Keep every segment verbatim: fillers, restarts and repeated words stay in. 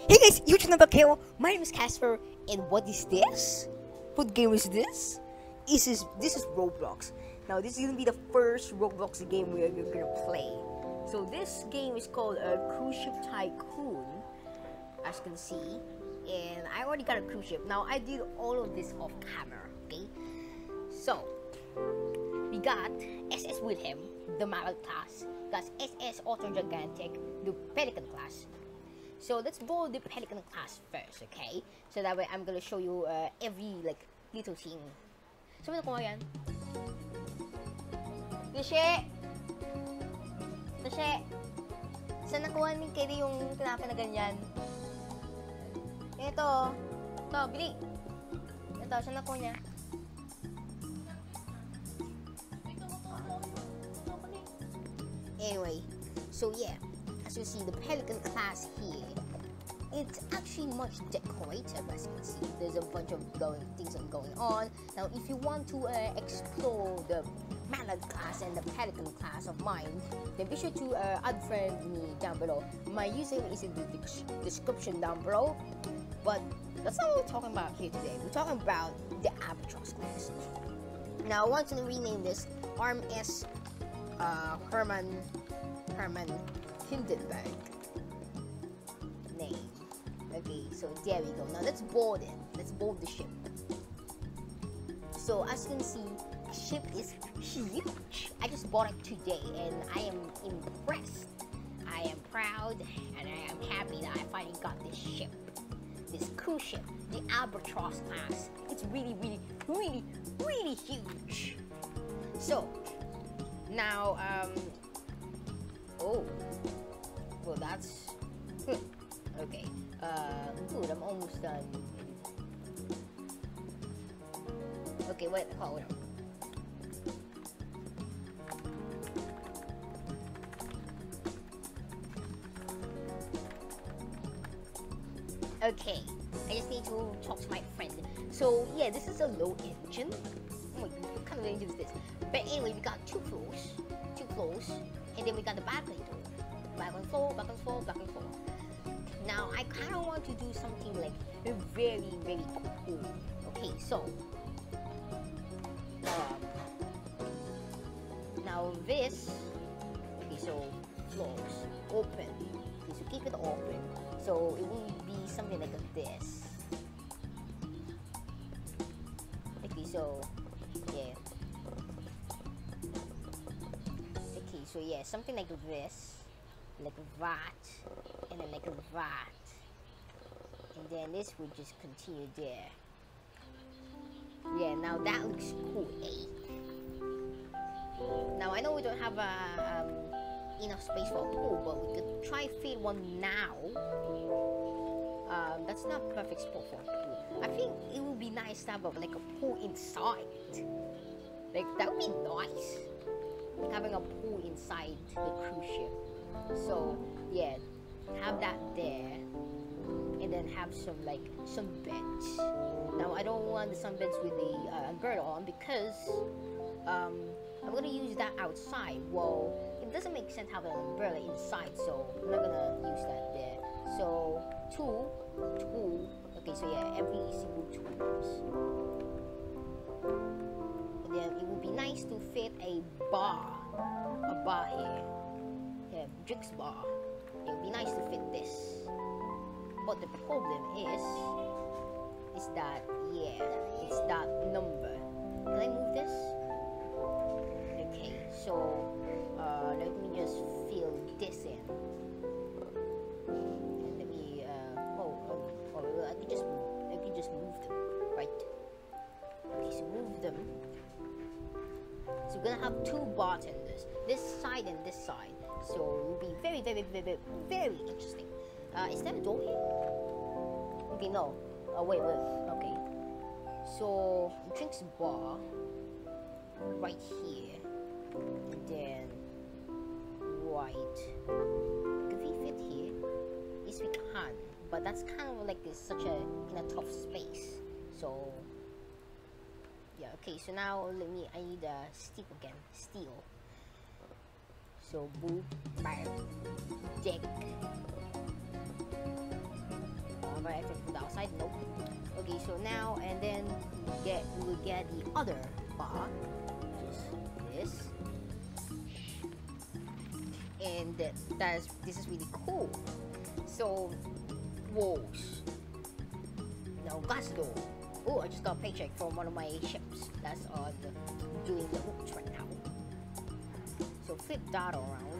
Hey guys, YouTube number K O. My name is Casper, and what is this? What game is this? This is this is Roblox. Now this is gonna be the first Roblox game we're gonna play. So this game is called uh, Cruise Ship Tycoon, as you can see, and I already got a cruise ship. Now I did all of this off camera. Okay, so we got S S with him, the Mallet class. Got S S Auto Gigantic, the Pelican class. So let's borrow the Pelican class first, okay? So that way I'm gonna show you uh, every like little thing. So ano ko yan? Tushe! Tushe! Saan nakuha ni Katie yung tinapin na ganyan? Ito. Ito, bili! Ito, saan nakuha niya? Anyway, so yeah. As you see, the Pelican class here, it's actually much decorated. As you can see, there's a bunch of going, things going on. Now, if you want to uh, explore the Mallet class and the Pelican class of mine, then be sure to uh, add friend me down below. My username is in the description down below. But that's not what we're talking about here today. We're talking about the Albatross Class. Now, I want to rename this Arm S uh, Herman Herman. Hindenburg name. Okay, so there we go. Now let's board it. Let's board the ship. So as you can see, the ship is huge. I just bought it today and I am impressed. I am proud and I am happy that I finally got this ship. This cruise ship, the Albatross Class. It's really, really, really, really huge. So now, um, oh. Well, that's okay. Uh, good. I'm almost done. Okay, wait. Hold on. Okay, I just need to talk to my friend. So yeah, this is a low engine. Oh my God, what kind of engine is this? But anyway, we got two floors, two floors, and then we got the balcony door. Back and forth, back and forth, back and forth. Now, I kind of want to do something like very, very cool. Okay, so um, now this. Okay, so floors open. Okay, so keep it open. So it will be something like this. Okay, so yeah. Okay, so yeah, something like this. Like that, and then like that, and then this would just continue there. Yeah, now that looks cool, eh? Now I know we don't have a, um, enough space for a pool, but we could try fit one now. Um, that's not perfect spot for a pool. I think it would be nice to have a, like a pool inside. Like that would be nice. Like having a pool inside the cruise ship. So yeah, have that there, and then have some like some beds. Now I don't want the sunbeds with the uh, girdle on because um, I'm gonna use that outside. Well, it doesn't make sense having an umbrella inside, so I'm not gonna use that there. So two, two. Okay, so yeah, every single tools. And then it would be nice to fit a bar, a bar here. Drinks bar. It would be nice to fit this, but the problem is is that yeah, it's that number. Can I move this? Okay, so uh, let me just fill this in, and let me uh, oh, oh, oh I can just I can just move them, right? Okay, so move them. So we're gonna have two bartenders, this side and this side. So it will be very, very, very, very, very interesting. Uh, is there a door here? Okay, no. Oh, wait, wait. Okay. So, drinks bar right here. And then, right. Could we fit here? Yes, we can. But that's kind of like it's such a, in a tough space. So, yeah, okay. So now, let me, I need a steel again. Steel. So boot, bar, deck, the outside. Nope. Okay, so now and then we get we will get the other bar, which is this, and that that's this is really cool. So walls, now glass door. Oh, I just got a paycheck from one of my ships that's on the, doing the hooks right now. So flip that around.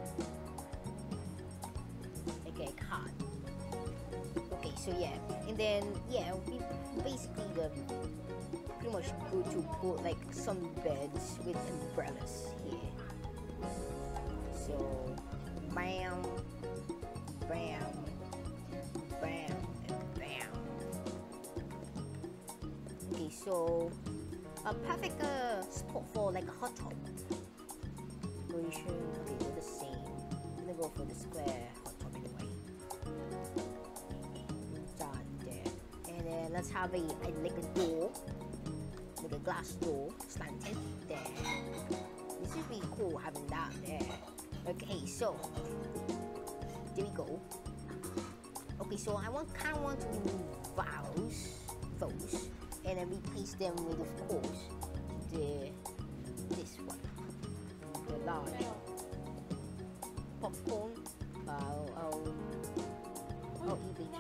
Okay, card. Okay, so yeah, and then yeah, we basically the pretty much go to put like some beds with umbrellas here. So bam, bam, bam, and bam. Okay, so a perfect uh, spot for like a hot tub. Decoration, okay, they're the same. I'm gonna go for the square hot tub anyway. Done there. And then let's have a, a like a door, like a glass door, slanted there. This is really cool having that there. Okay, so there we go. Okay, so I want kind of want to remove those, those, and then replace them with, of course, the this one. Large popcorn. Uh, I'll, I'll eat it.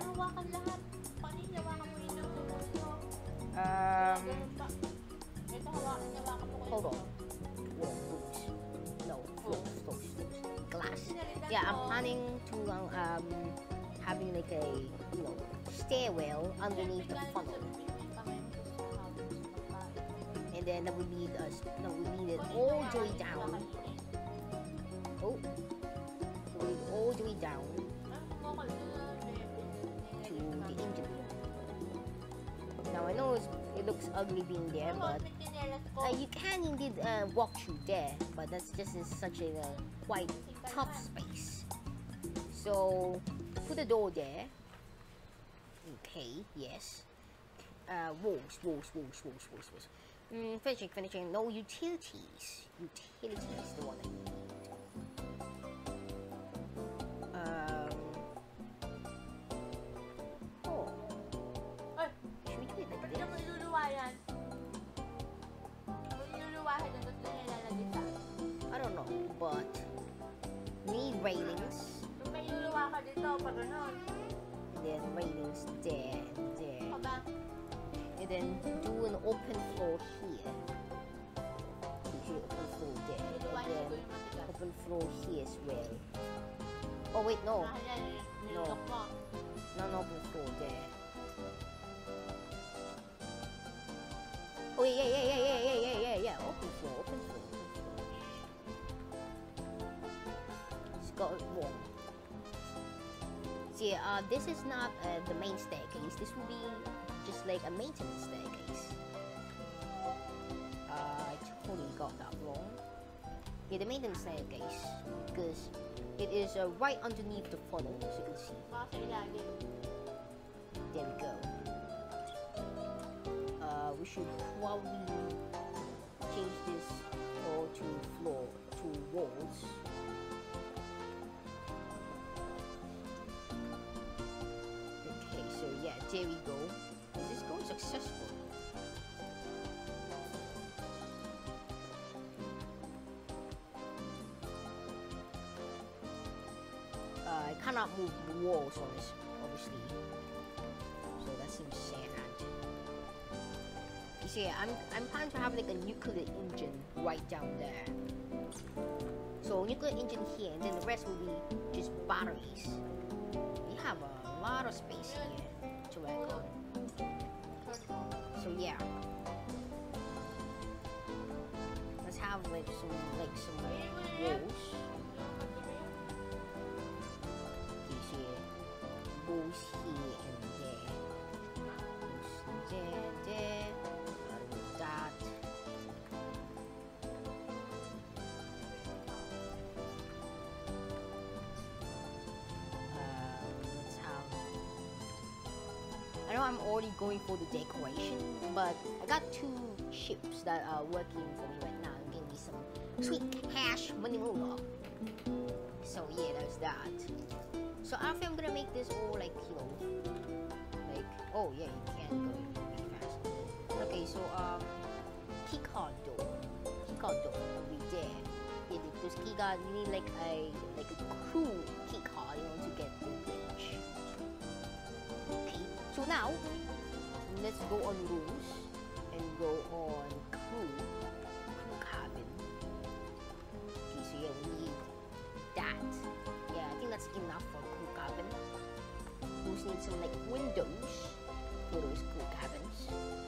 Um, hold on. Whoa, books. No, floors, floors, floors. Glass. Yeah, I'm planning to um, um having like a you know stairwell underneath the funnel. And then that would lead us. No, we need it all the way down. Oh, we lead all the way down to the engine room. Now I know it's, it looks ugly being there, but uh, you can indeed uh, walk through there. But that's just in such a uh, quite tough space. So put a door there. Okay, yes. Uh, walls, walls, walls, walls, walls, walls. Mm, finishing, finishing. No utilities. Utilities, the one I need. Um. Oh. Should we do it like this? I don't know, but need railings. And then railings there and there. And then do an open floor here. Usually open floor there. And then open floor here as well. Oh wait, no. No. Not open floor there. Oh yeah, yeah, yeah, yeah, yeah, yeah, yeah, yeah. Open floor, open floor, open floor. It's got a wall. See, uh, this is not uh, the main staircase. This will be just like a maintenance staircase. Uh, I totally got that wrong. Yeah, the maintenance staircase, because it is uh, right underneath the funnel, as you can see. There we go. Uh, we should probably change this all to floor, to walls. Okay, so yeah, there we go. Is this going successful? Uh, I cannot move the walls on this, obviously. So that seems sad. You see, I'm I'm planning to have like a nuclear engine right down there. So nuclear engine here, and then the rest will be just batteries. We have a lot of space here to work on. So yeah, let's have like some like some walls. You see, walls here and there, walls there, there, and that. Uh, let's have. I know I'm already going for the decoration, but I got two ships that are working for me right now and giving me some sweet cash money moolah. So yeah, there's that. So I think I'm gonna make this all like, you know, like yeah, you can go really fast. Okay, so um, key card door, key card door will be there. Yeah, because key card, you need like a like a crew key card, you know, to get the bridge. Okay, so now let's go on rooms and go on crew, crew cabin. Okay, so yeah, we need that. Yeah, I think that's enough for crew cabin. We just need some like windows for those crew cabins.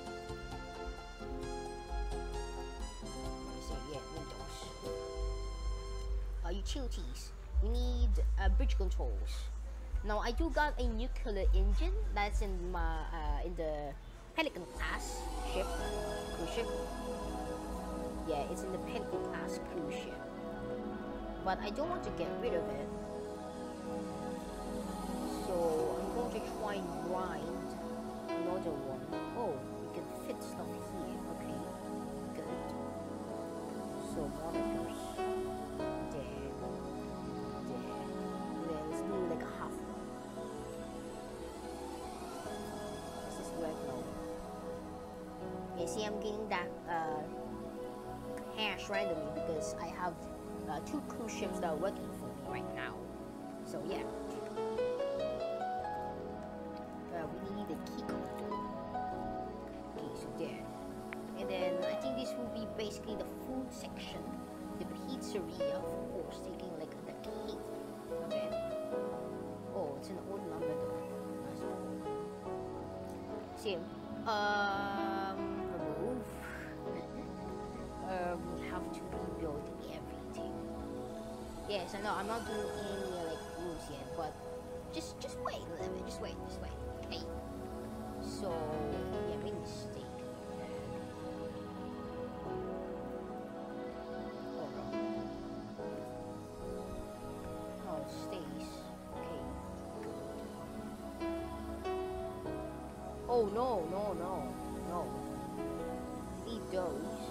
So yeah, windows. Uh, utilities. We need uh, bridge controls. Now I do got a nuclear engine that's in my uh, in the Pelican class ship, cruise ship. Yeah, it's in the Pelican class cruise ship. But I don't want to get rid of it. So I'm going to try and grind another one. Oh, we can fit stuff here. Okay, good. So monitors. There. There. And then let's do like a half. Does this work now? You see, I'm getting that uh, hash randomly because I have uh, two cruise ships that are working for me right now. So yeah. Uh, we need a key card. Okay, so there. And then I think this will be basically the food section. The pizzeria, of course, taking like the cake of it. Oh, it's an old number though. That's cool. See, um, remove. um, we have to rebuild everything. Yes, I know. I'm not doing any uh, like rules yet, but just just wait a little bit. Just wait. Just wait. Hey. So yeah, make a mistake. Oh no. Oh, it stays. Okay. Oh no, no, no, no. Leave those.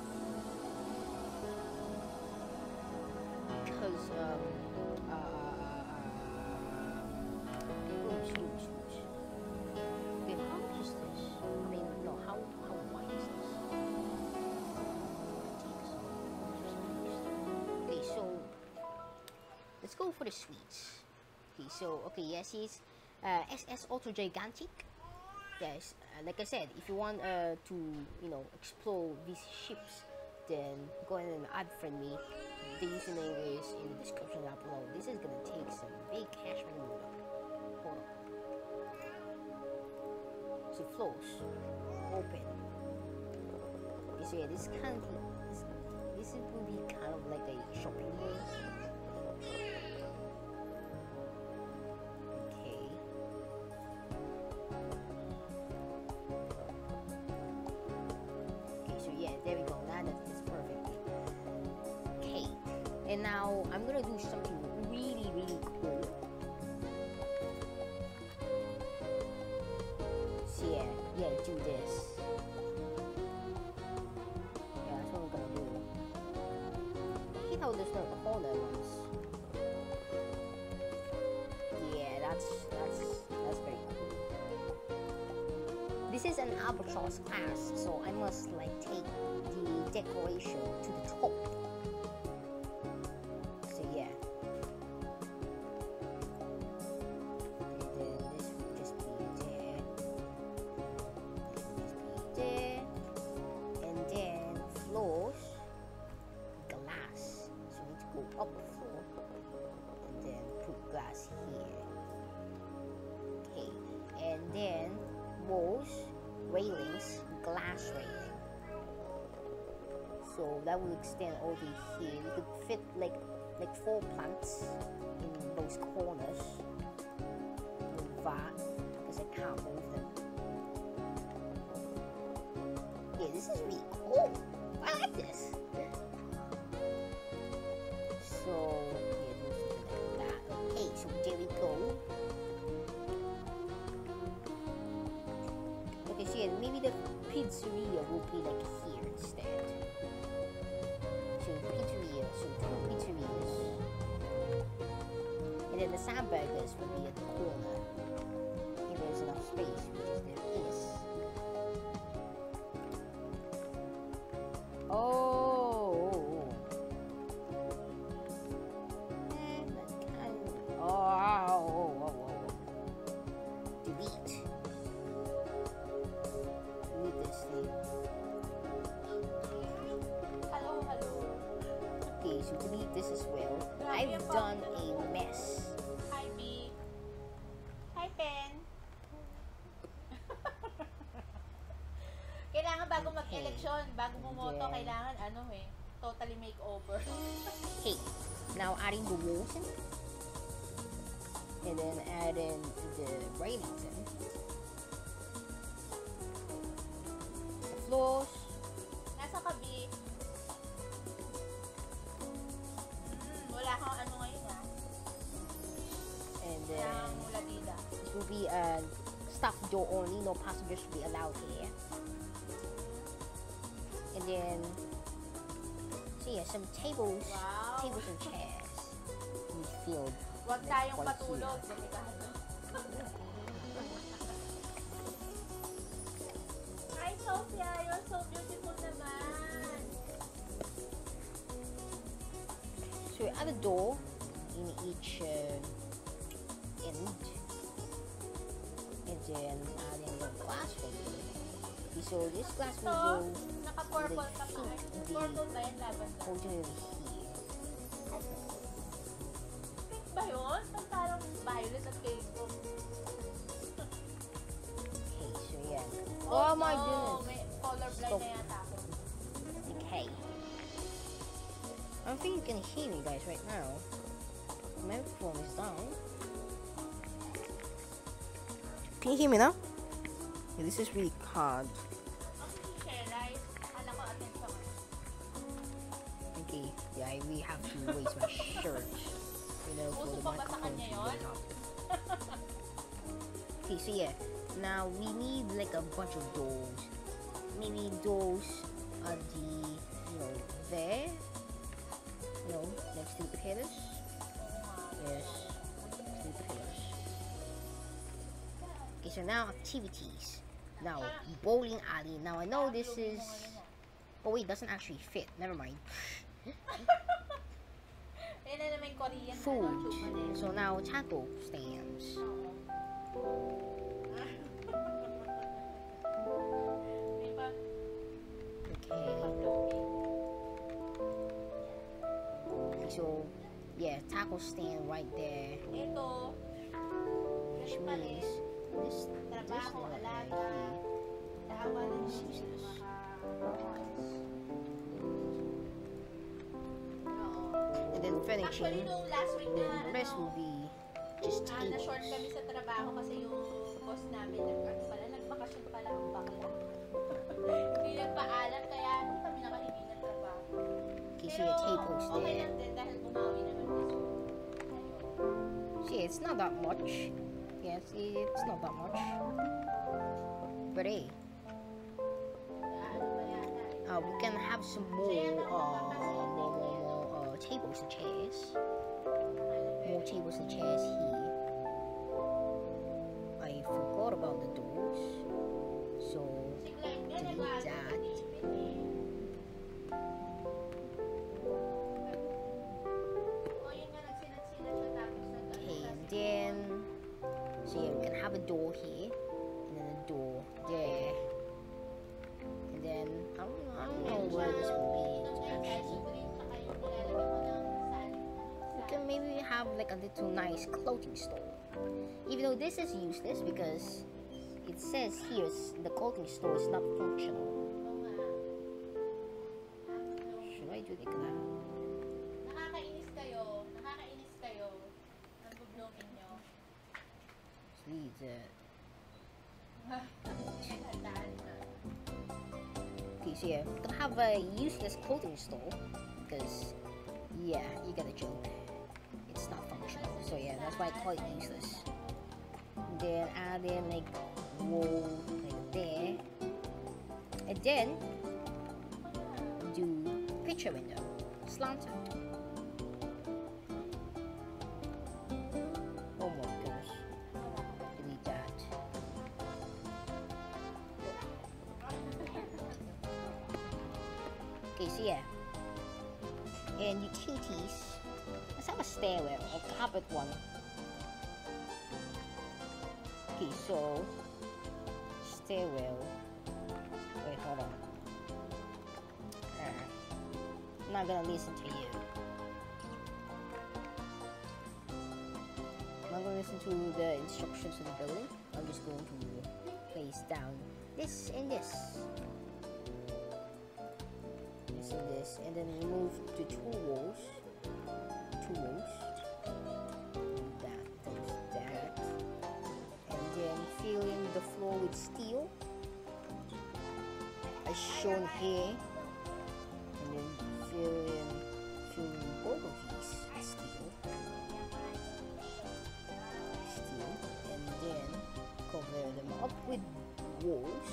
Because um uh, uh, uh oops, oops, oops. Okay, how much is this? I mean, no, how how wide is this? Okay, so let's go for the sweets. Okay, so okay, yes, it's uh, S S Ultra Gigantic. Yes, uh, like I said, if you want uh, to you know explore these ships, then go ahead and add friend me. The username is in the description down below. This is gonna take some big cash removal. Hold on. So floors open. You see, this kind of this, this will be kind of like a shopping mall. Okay. Okay, so yeah, there we go. Now that is perfectly. Okay. And now I'm gonna do something really, really cool. So yeah, yeah, do this. Yeah, that's what I'm gonna do. I hate how there's no corner ones. Yeah, that's that's that's very cool. This is an Albatross Class, so I must like take the decoration to the top. So yeah. And then this will just be there. This will just be there. And then floors, glass. So we need to go up the floor. And then put glass here. Okay. And then walls, railings, glass railing. So that will extend all the here. We could fit like like four plants in those corners. Like that, because I can't move them. Yeah, this is really cool. I like this. So yeah, do something like that. Okay, so there we go. Okay, so yeah, maybe the pizzeria will be like here instead. So pizzeria, so two pizzerias. And then the sandburgers will be at the corner. If there's enough space, which is there is. I've done a mess. Hi, B. Hi, Pen. Kailangan bago mag-eleksyon, bago bumoto, Yeah. kailangan ano eh, totally makeover. Okay, now adding the walls in. And then add in the railings in. The floors. Nasa ka, B? Hmm, wala kang ano ngayon ah. And Wala then kang mula-dila. it will be a staff door only, no passengers will be allowed here. And then, so yeah, some tables, Wow. tables and chairs will be filled. Huwag like, tayong right patulog. here. Delikado. Hi, Sophia. You're so beautiful naman. So we add a door in each uh, end, and then add in the glass window. Okay, so this glass So, window naka-purple Like ka pa. pink, Purple ba yan? Lavender? goes over here. Pink ba yun? Ba't parang violet at purple? Okay, so yeah. Oh, my no, goodness. May colorblind Stop. na yata ako. Okay. I don't think you can hear me guys right now. My microphone is down. Can you hear me now? Yeah, this is really hard. Ang share rice, akala ko attention. Okay, yeah, I really have to raise my shirt. You know, for Uso the pa ba sa microphone kanya to yun? get up. Okay, so yeah, now we need like a bunch of doors. Maybe doors are the, you know, there. You know, next to the pillars. Yes, next to the pillars. Okay, so now activities. Now, bowling alley. Now I know this is... Oh wait, doesn't actually fit. Never mind. Ayun na naman yung Korean. Food. Ano, chupa din. So now taco stands. May pa- Okay. Okay, so yeah, taco stand right there. Ito, Which ganun pa rin. means this this Trabaho, one right alaga. here. Daawa ng This Diyos is ng this. mga Oo. And then Actually, furniture. nung last week The na, rest ano, will be just ah, na-short kami tables. sa trabaho kasi yung boss namin, nag-ano pala, nagbakasyon pala ang bakla. Hindi nagpaalam, kaya hindi kami nakahingi ng trabaho. Okay, so your tables okay there. lang din dahil bumawi naman this week. Ayun. See, it's not that much. Yes, it's not that much. But hey, Ano pa yata eh. uh, we can have some more, uh, more, more, more uh, tables and chairs. More tables and chairs here. I forgot about the doors, so Si Clyde nga, delete nag-aano that. ng tipid eh. O, yun nga, nagsinat-sinat siya tapos nag- Okay, and then so yeah, we can have a door here, and then a door there, and then I don't, I don't know where this will be actually. We can maybe have like a little nice clothing store, even though this is useless because it says here s- the clothing store is not functional. Should I do like that? Nakakainis kayo. Nakakainis kayo. Nagbo-blooming nyo. Let's leave that. Tandaan na. Okay, so yeah, we can have a useless clothing store because yeah, you get a joke. It's not functional. So yeah, that's why I call it useless. And then add in like wall like there. And then do picture window. Slanted. Oh my goodness. Delete that. Okay, so yeah. And utilities. Let's have a stairwell, a carpet one. Okay, so stairwell. Wait, hold on. Uh, I'm not gonna listen to you. listen to the instructions of the building, I'm just going to place down this and this. This and this, and then remove the two walls. Two walls. That, that, that. And then fill in the floor with steel, as shown here. And then fill in, fill in both of these with steel. Steel. And then cover them up with walls.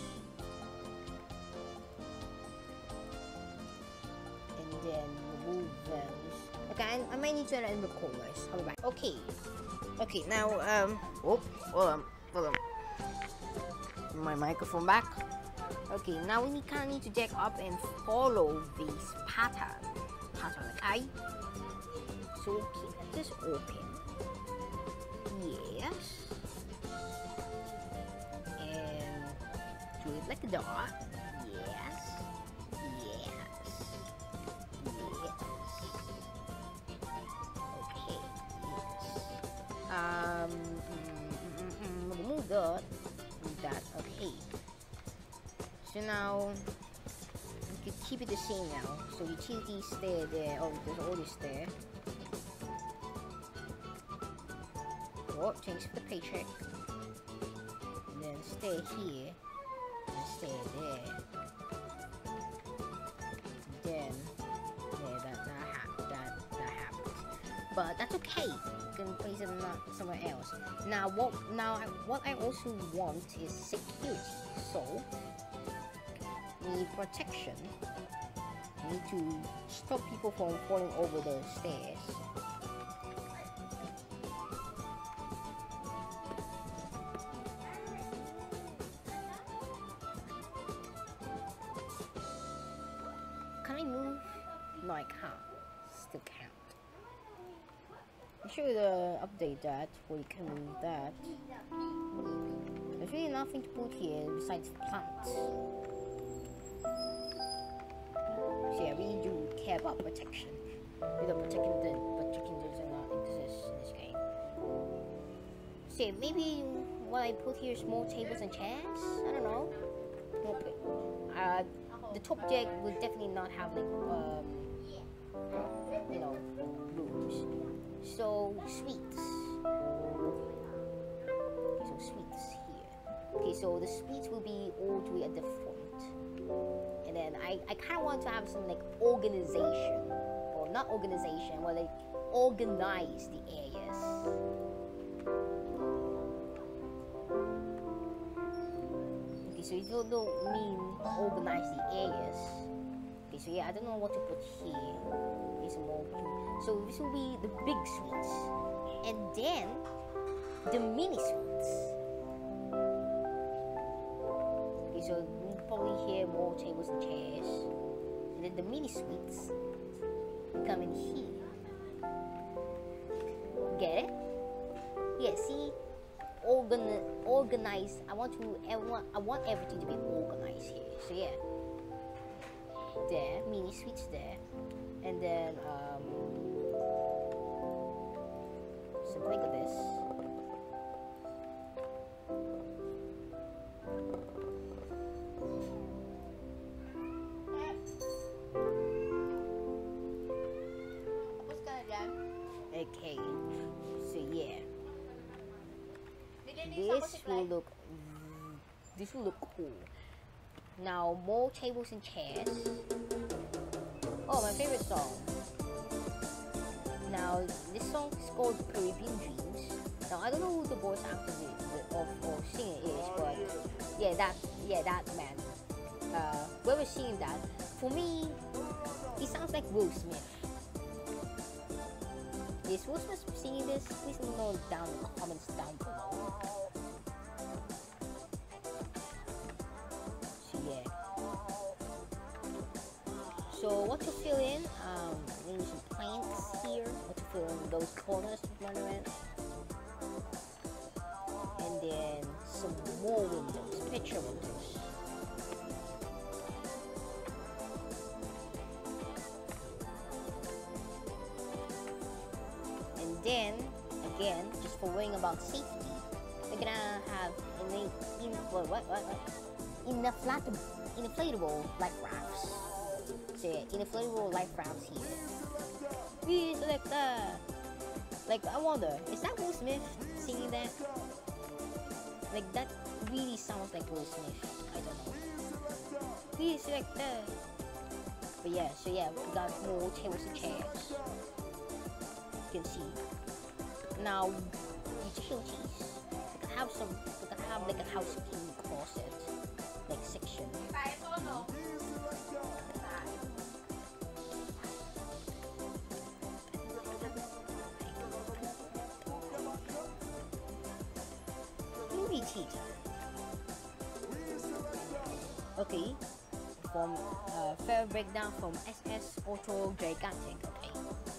And then remove those. Okay, I, I might need to end the corners. I'll be back. Okay. Okay, now, um, oh, hold on, hold on. My microphone back. Okay, now we need, kind of need to jack up and follow this pattern. Pattern, okay? So, keep this open. Yes. And do it like that. Yes. Yes. Yes. Okay. Yes. Um, mm, mm, mm, remove that. Remove that. Okay. So now you can keep it the same now. So utilities stay there. Oh, there's all this there. Oh, change the paycheck. And then stay here. And stay there. Then yeah, that that ha that that happens. But that's okay. You can place it somewhere else. Now what? Now I, what I also want is security. So. Need protection. Need to stop people from falling over the stairs. Can I move? No, I can't. Still can't. I'm sure to update that before you can move that. There's really nothing to put here besides plants. So yeah, we do care about protection. Without protecting the protection does not exist in this game. So yeah, maybe what I put here is more tables and chairs? I don't know. Uh, the top deck will definitely not have like um, you know, rooms. So suites. Okay, so suites here. Okay, so the suites will be all the way at the front. And then I, I kind of want to have some like organization, or not organization, but like organize the areas. Okay, so you don't, don't mean organize the areas. Okay, so yeah, I don't know what to put here. Okay, some more. So this will be the big suites, and then the mini suites. Okay, so probably here more tables and chairs, and then the mini suites come in here. Get it? Yeah. See, organ organized. I want to. Everyone. I want everything to be organized here. So yeah, there mini suites there, and then um, something like this. Okay, so yeah, this will look, this will look cool. Now more tables and chairs. Oh, my favorite song. Now this song is called Caribbean Dreams. Now I don't know who the voice actor is, of or singer is, but yeah, that yeah that man. Uh, whoever singing that, for me, it sounds like Will Smith. Is Will Smith singing this? Please let me know down in the comments down below. So yeah. So what to fill in? Um, maybe some planks here. What to fill in those corners to run around. And then some more windows, picture windows. Then again, just for worrying about about safety, we're gonna have in in what what what, what? Inflatable, inflatable life rafts. So yeah, inflatable life rafts here. We select that. Like I wonder, is that Will Smith singing that? Like that really sounds like Will Smith. I don't know. We select that. But yeah, so yeah, we got more tables and chairs. You can see. Now utilities. We can have some. We can have like a housekeeping closet, like section. Movie theater. Okay. From uh, fair breakdown from S S Auto Gigantic. Okay.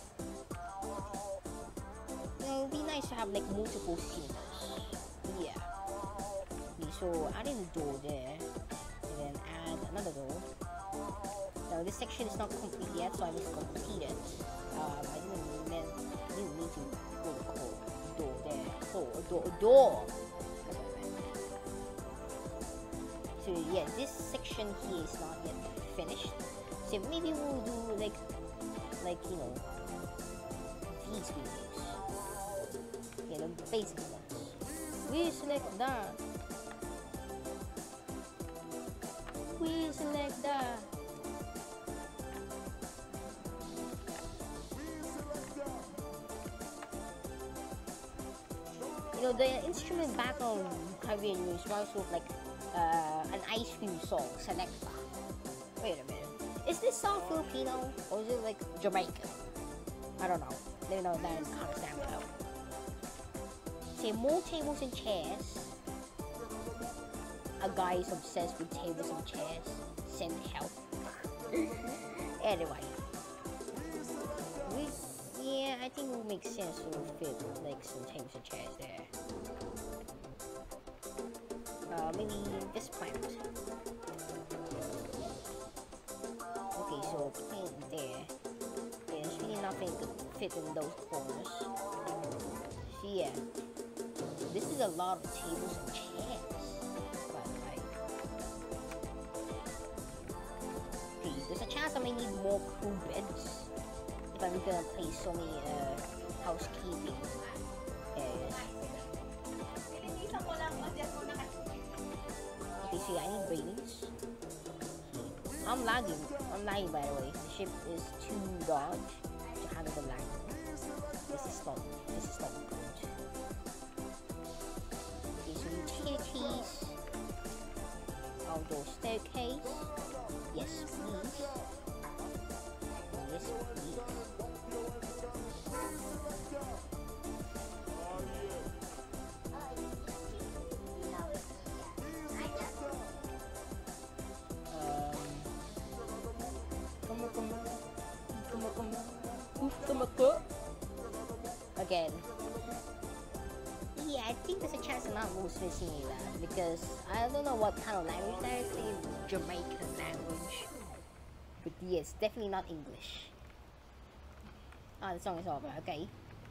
It would be nice to have like multiple cinemas. Yeah. Okay, so adding a door there, and then add another door. Now this section is not complete yet, so I must complete it. Um, I didn't mean, didn't need to put a door there. Oh, a door, a door. So yeah, this section here is not yet finished. So maybe we'll do like, like you know, these videos. You know, basic ones. We select that. We select that. You know, the instrument background Caribbean is also like uh, an ice cream song. Select that. Wait a minute. Is this song Filipino or is it like Jamaican? I don't know. Let me know that in the comments down below. Say more tables and chairs. A guy is obsessed with tables and chairs. Send help. Anyway. We, yeah, I think it will make sense to fit like some tables and chairs there. Uh, maybe this plant. Okay, so plant there. Okay, there's really nothing to fit in those corners. So yeah. This is a lot of tables and chairs. But like, okay, there's a chance I may need more crew beds if I'm gonna play so many uh, housekeeping areas. Okay, so yeah, I need railings. I'm lagging. I'm lagging by the way. The ship is too large to handle the lag. This is not. This is not good. Utilities, outdoor staircase, yes please, yes please. Um, again. Yeah, I think there's a chance I'm not most missing that because I don't know what kind of language that is. It's Jamaican language. But yeah, it's definitely not English. Ah, the song is over, okay.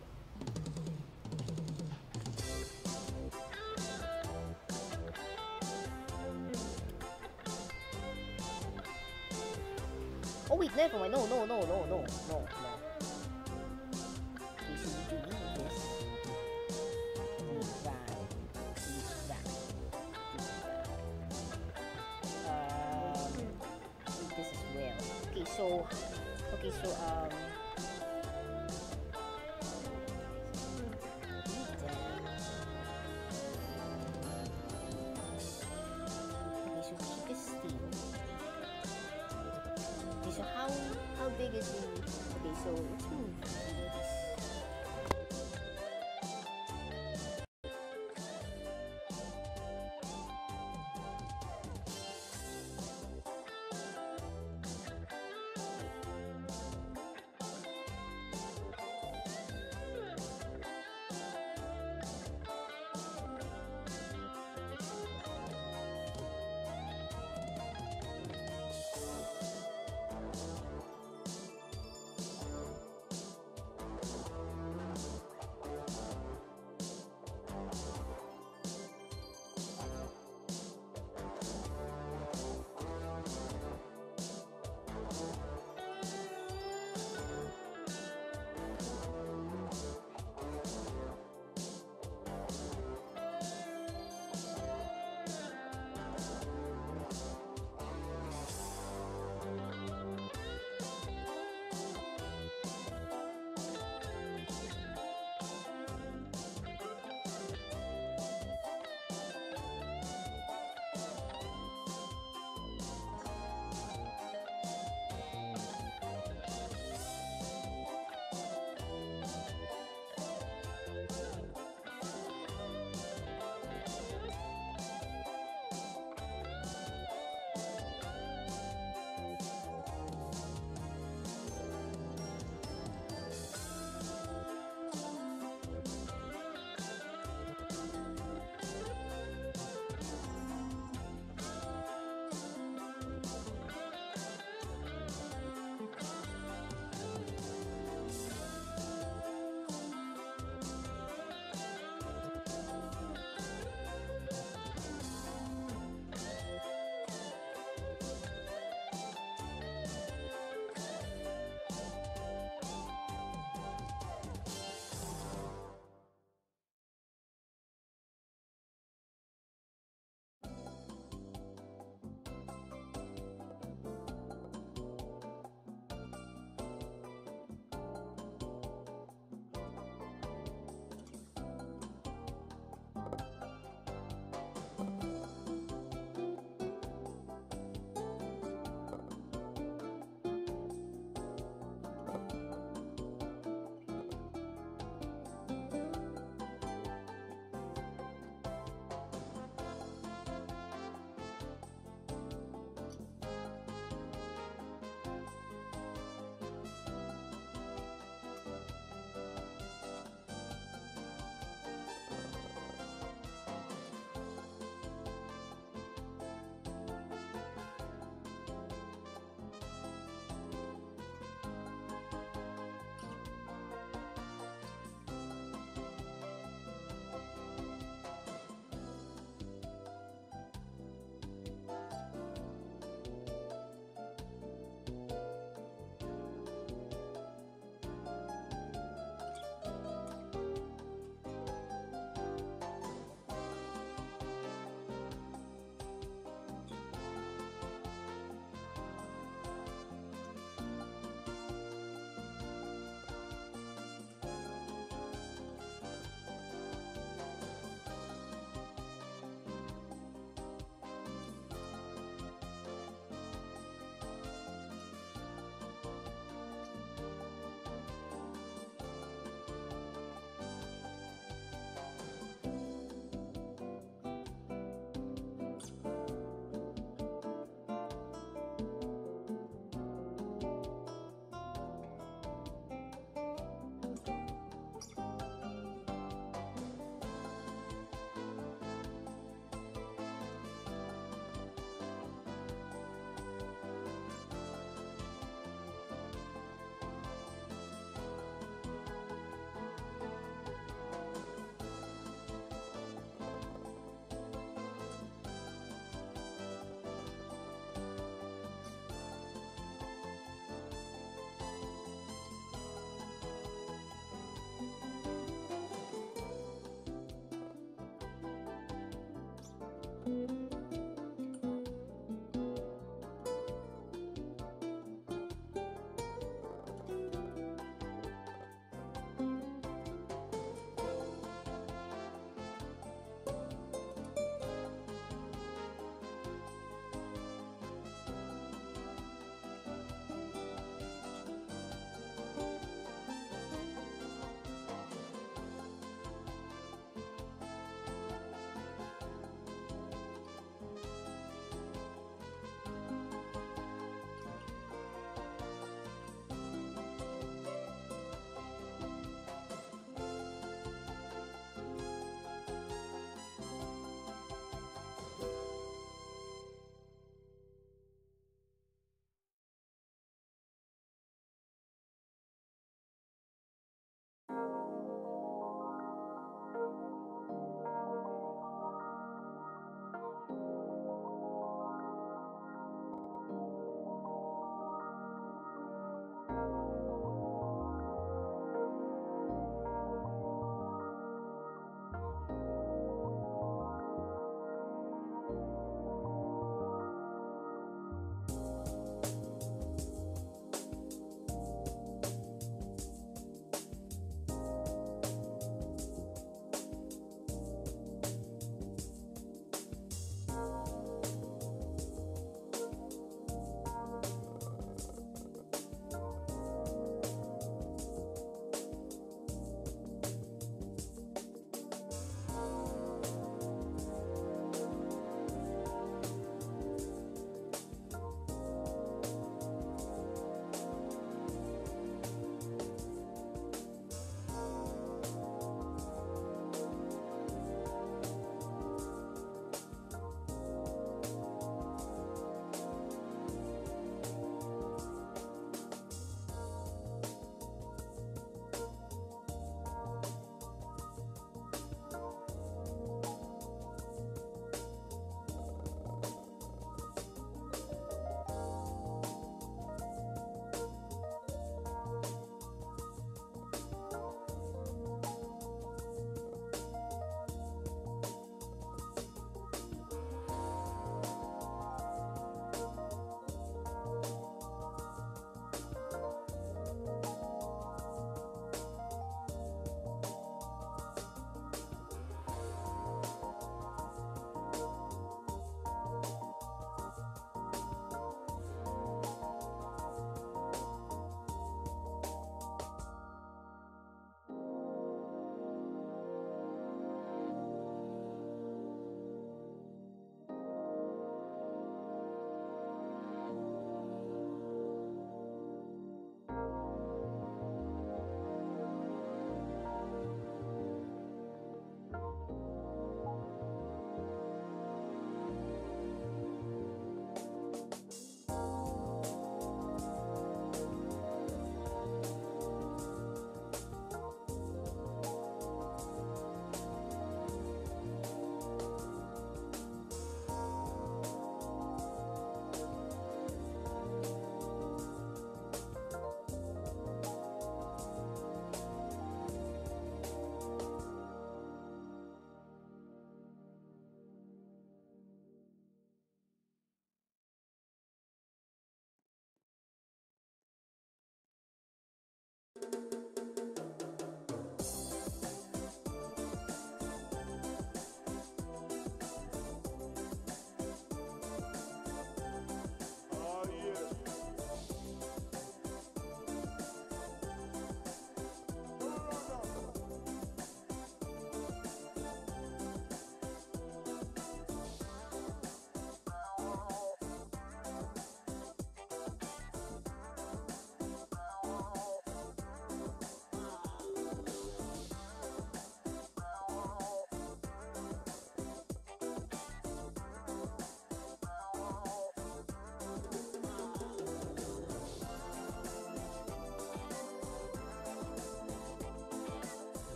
Oh wait, never mind. No, no, no, no, no, no, no. Okay, so we do need this. So, okay, so, um, okay, so keep this steam. Okay, so how, how big is the, okay, so let's move this.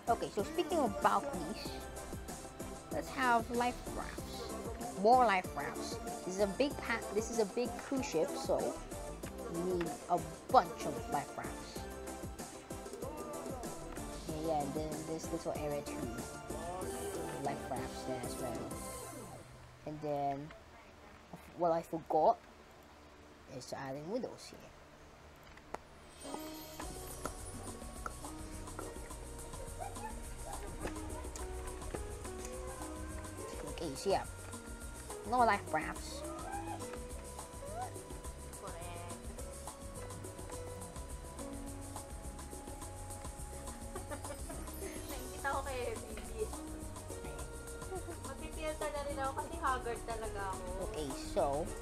Okay, so speaking of balconies, let's have life rafts. More life rafts. This is a big pack. This is a big cruise ship, so we need a bunch of life rafts. Yeah, yeah, and then this little area too. Life rafts there as well. And then, what I forgot is adding windows here. Okay, so yeah, no life rafts. Correct. Nakikita ko kay Bibi. Magpipilter na rin ako kasi haggard talaga ako. Okay, so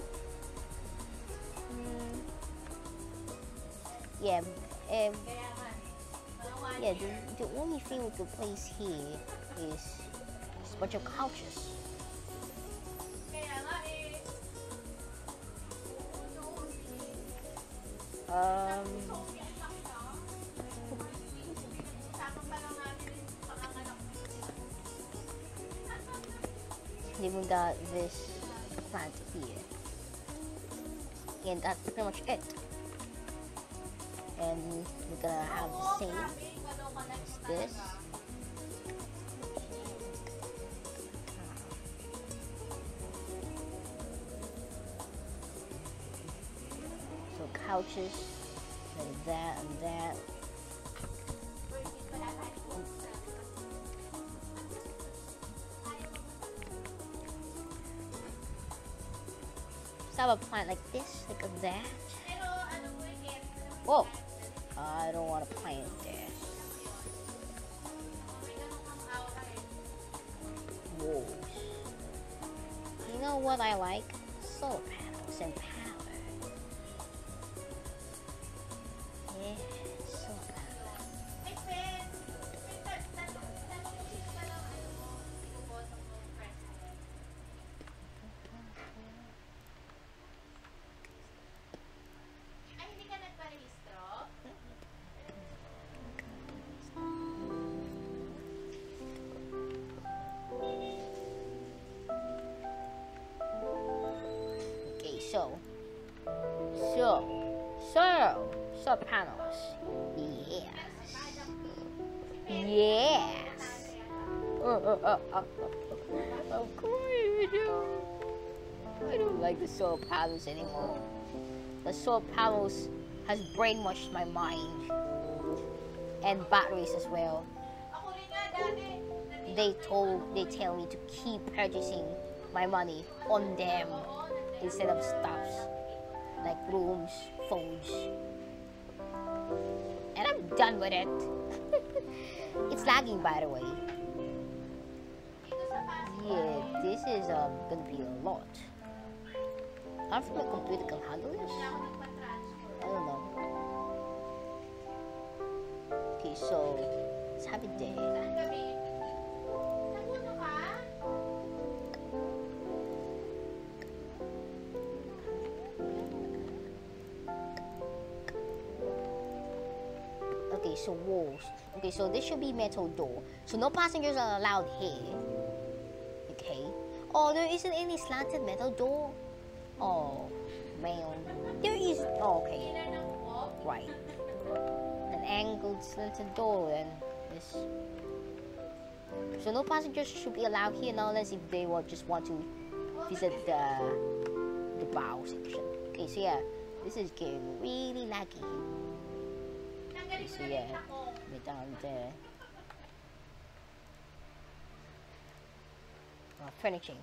mm, yeah, um, Kaya nga, parang one yeah. The, year. the only thing we could place here is, is a bunch of couches. Kaya nga eh. Um, then we got this plant here, and that's pretty much it. And we're gonna have the same as this. So couches, and that and that. Let's have a plant like this, like that. Whoa! I don't want to plant there. Whoa. You know what I like? Solar panels and power. Yeah, solar panels. Ay, hindi ka nagparehistro? Okay, so, so, so, solar panels. Yes. Yes. Oh, oh, oh, oh, oh. Of course you do. I don't like the solar panels anymore. The solar panels has brainwashed my mind, and batteries as well. Ako rin nga dati. They told, they tell me to keep purchasing my money on them instead of stuffs like rooms, phones, and I'm done with it. It's lagging, by the way. Yeah, this is um gonna be a lot. I don't think my computer can handle this. I don't know. Okay, so let's have it there. Saan kami? Naguto ka? Okay, so walls. Okay, so this should be metal door. So no passengers are allowed here. Okay. Oh, there isn't any slanted metal door. Oh, man. There is. Oh, okay. Right. An angled slanted door then. This. So no passengers should be allowed here now unless if they will just want to visit the the bow section. Okay, so yeah, this is getting really laggy. Okay, so yeah, we're down there. Uh, furnishing.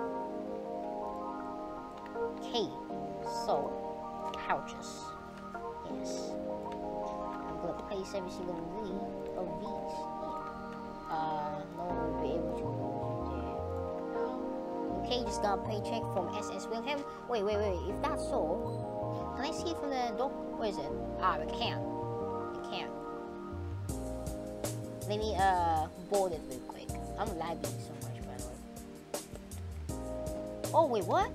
Okay, so couches. Yes, I'm gonna place every single one of these here. Uh, no one will be able to go there. Okay, just got a paycheck from S S Wilhelm. Wait, wait, wait. If that's so, can I see it from the door? Where is it? Ah, we can't. We can't. Let me uh board it real quick. I'm lagging so much, by the way. Oh wait, what?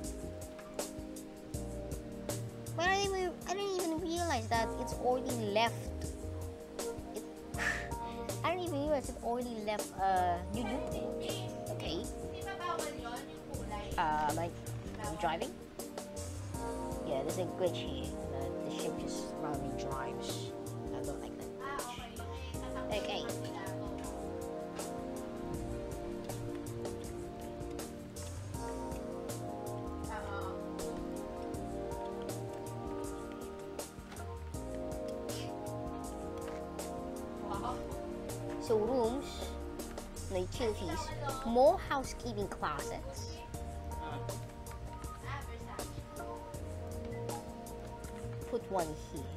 But I didn't even, I didn't even realize that it's already left. It, I didn't many viewers have already left a new YouTube? Okay. Di ba bawal yun, yung kulay? Um, I, I'm driving. Yeah, there's a glitch here. Uh, the ship just randomly drives. I don't like that Ah, glitch. okay. Okay. So rooms, no utilities, more housekeeping closets. Put one here.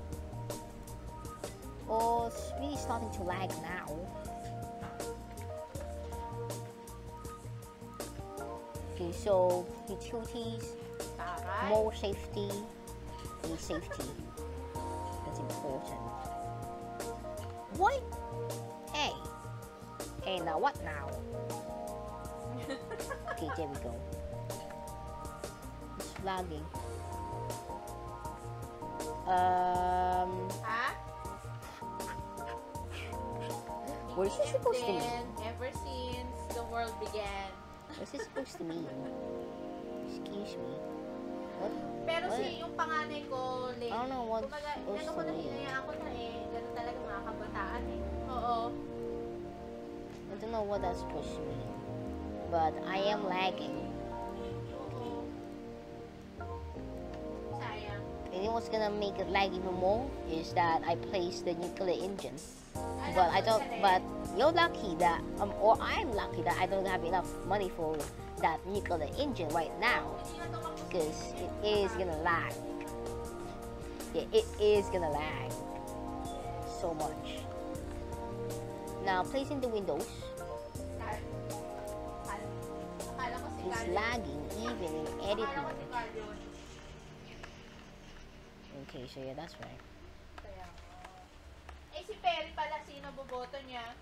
Oh, it's really starting to lag now. Okay, so utilities, more safety, need safety. That's important. What? Hey. Hey, now what now? Okay, there we go. It's lagging. Um. Ha? What is this supposed to mean? Ever since the world began. What's this supposed to mean? Excuse me. What? Pero What? si yung panganay ko, Lane, I don't know what kumbaga, supposed inano ko to na, mean. hinayaan ko na eh, ganun talaga mga kabataan eh. Oo. I don't know what that's supposed to mean. But I am lagging. Oo. Sayang. And you know what's gonna make it lag even more is that I placed the nuclear engine. Alam But ko I don't. ka rin. But you're lucky that, um, or I'm lucky that I don't have enough money for that nuclear engine right now, Hindi na to kapos- because it is gonna lag. Yeah, it is gonna lag so much. Now placing the windows Kal- Kal- Akala ko si is Carl. lagging even in Akala editing. ko si Carl yun. Okay, so yeah, that's right. Kaya nga. Eh si Perry pala, sino boboto niya?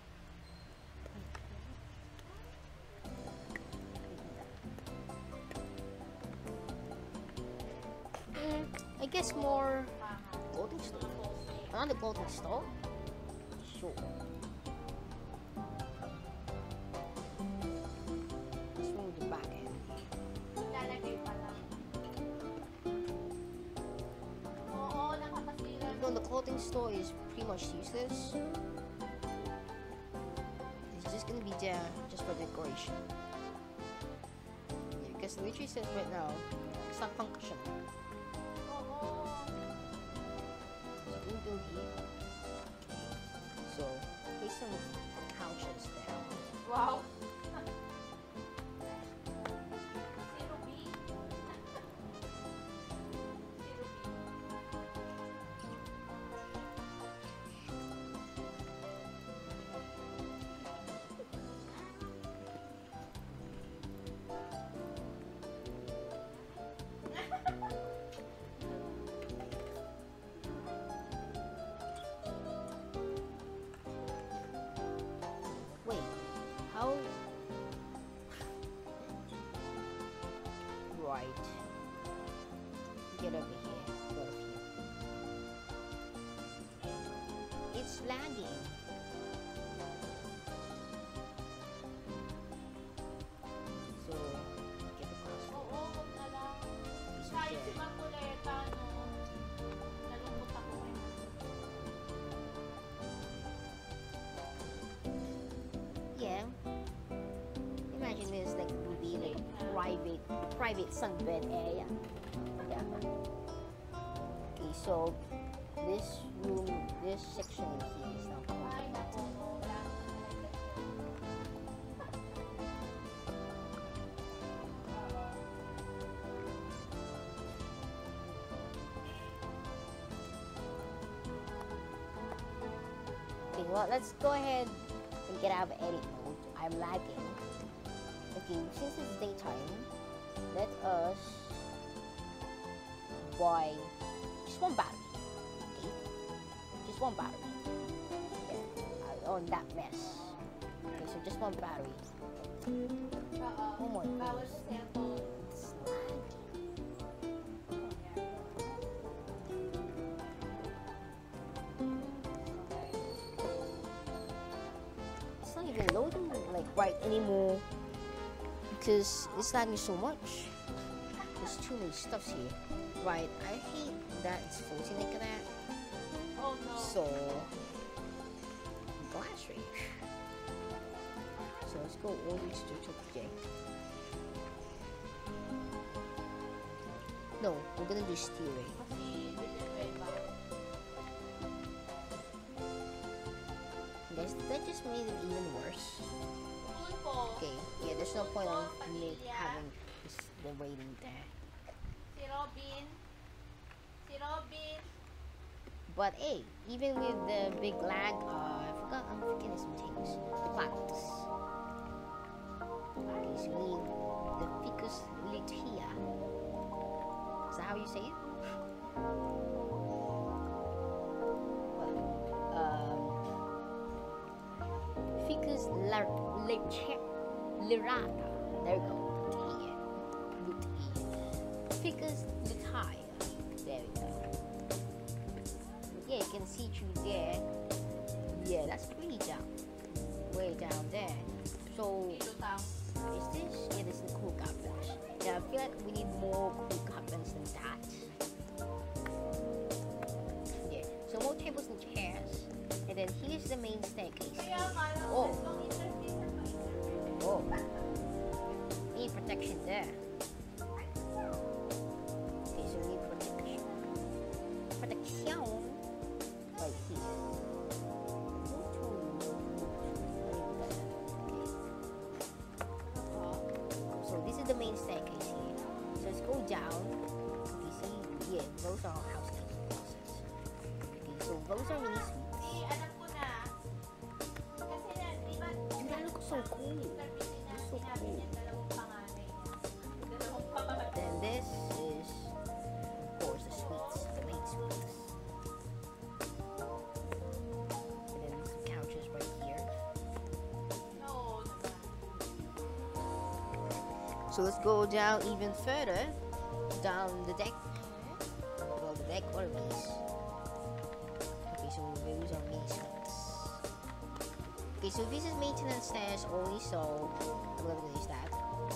Mm, I guess more clothing store. Another clothing store? Sure. Let's move the back end. Lalagay pala. Oo, nakapasira. Even though the clothing store is pretty much useless, it's just gonna be there just for decoration. Yeah, because literally says right now, it's not functional. Oo. So window here. So place some couches there. Wow. Si Ruby. Si Ruby. Wait, how? Right. Get over here. Go over here. It's lagging. So get the cross. Oo, huwag na lang. Piece of Kahit si chair. Marcoleta, no. Nalungkot ako eh. Yeah. Imagine this like would be like a private private sunbed area. Yeah. Okay, so this room, this section in here is now Ay, nako. Wala ko na nalagay. okay. Well, let's go ahead and get out of edit mode. I'm lagging. Okay, since it's daytime, let us buy just one battery. Okay, just one battery. Yeah, on that mess. Okay, so just one battery. Oo. Oh my Bawal goodness. sa cellphone. It's lagging. even loading like right anymore because it's lagging so much. There's too many stuffs here. Right, I hate that it's floating like that. Oh no. So glass range. So let's go all the way to the top. No, we're gonna do steering. Guys, that just made it even worse. Okay, yeah, there's no point on me having this, the waiting there. Si Robin. Si Robin. But hey, even with the big lag, uh, I forgot, I'm forgetting some things. The planets. Okay, so we need the Ficus litea. Is that how you say it? Well, um, Ficus litea. Lirata. There we go. Lutea. Lutea. Ficus litea. There we go. Yeah, you can see through there. Yeah, that's pretty down. Way down there. So, is this? Yeah, this is the cool cabins. Yeah, I feel like we need more cool cabins than that. Yeah, so more tables and chairs. And then here's the main staircase. Oh. Oh. Need protection there. Okay, so we need protection. Protection. Right here. So this is the main staircase here. So let's go down. Okay, see, yeah, those are housekeeping closets. Okay, so those are mini suites. Dude, that looks so cool. It's so cool. Then this is, of course, the suites, the main suites. And then some couches right here. So let's go down even further, down the deck. Well, the deck, what are these? Okay, so those are mini suites. Okay, so this is maintenance stairs only, so I'm gonna use that.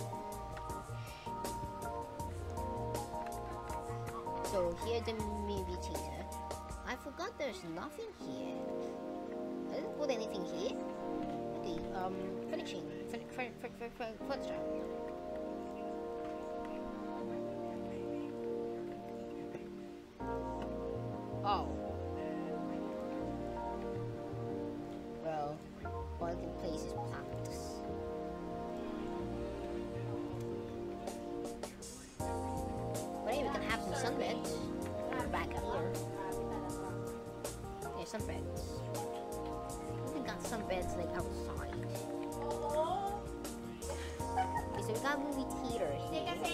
So here the movie theater. I forgot there's nothing here. I didn't put anything here. Okay, um, furnishing, furniture. Oh. Well, one can place is planks. But hey, we can have some sunbeds back here. Yeah, sunbeds. We got sunbeds like outside. Okay, so we got a movie theater here. And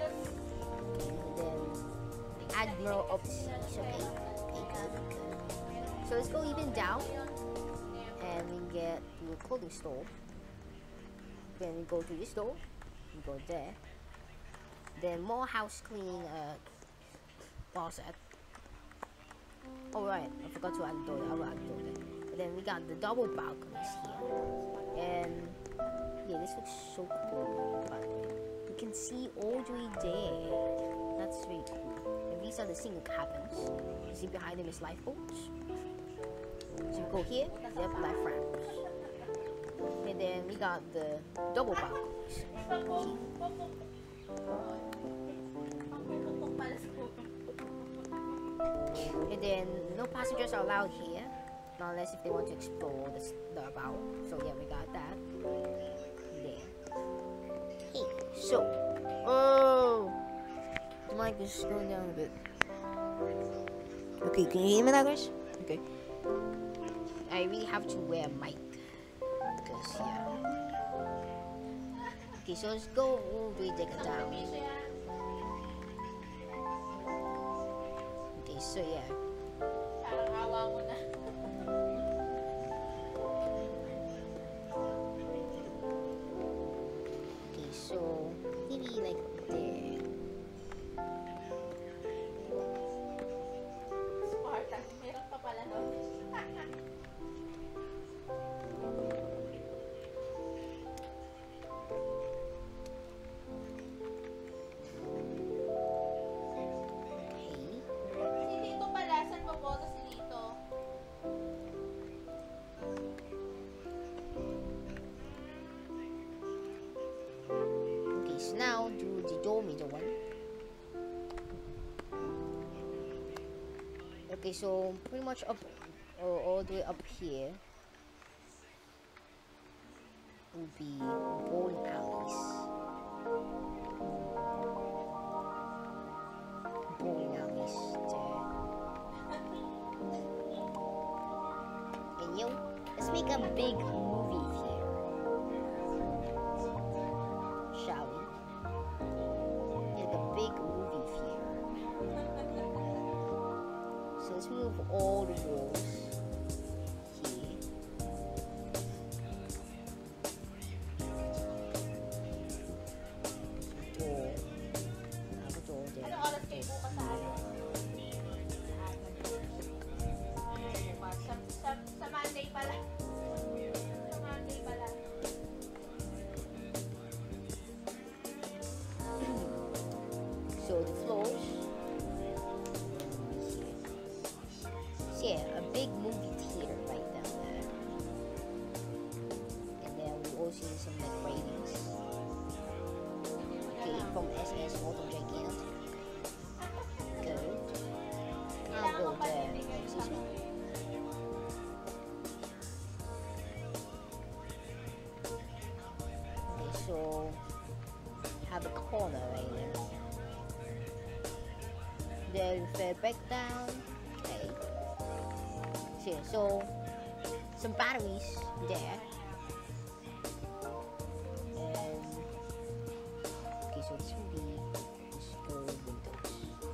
then Admiral of the Seas. Okay. Okay, good, good. So let's go even down. And we get to a clothing store. Then we go to this door. We go there. Then more house cleaning uh, closet. Oh right, I forgot to add the door. I'll add the door there. And then we got the double balconies here. And yeah, this looks so cool. But you can see all the way there. That's really cool. And these are the single cabins. You see behind them is lifeboats. So we go here, we have life rafts. And then we got the double balconies. And then no passengers are allowed here, not unless if they want to explore the, the about. So yeah, we got that. There. Hey, so, oh, the mic is going down a bit. Okay, can you hear me now, guys? Okay. I really have to wear a mic because yeah. Okay, so let's go all the way down. Okay, so yeah. Okay, so maybe like there. Spartan, meron pa pala no? Okay, so pretty much up, uh, all the way up here will be bowling alleys. Bowling alleys there. And yo, let's make a big movie here, shall we? Make a big movie here. So let's move all the walls here. Door. Ako door there. Ano oras kayo bukas sa ano? Bukas. Sa, sa, sa Monday pala. Sa Monday pala. So the floors. So yeah, a big movie theater right down there. And then we also see some like ratings. Okay, from S S Auto Gigant. Good. I'll go there. Excuse me. Okay, so have a corner right there. Then fair back down. Okay. So, so some batteries there. And okay, so this will be store windows.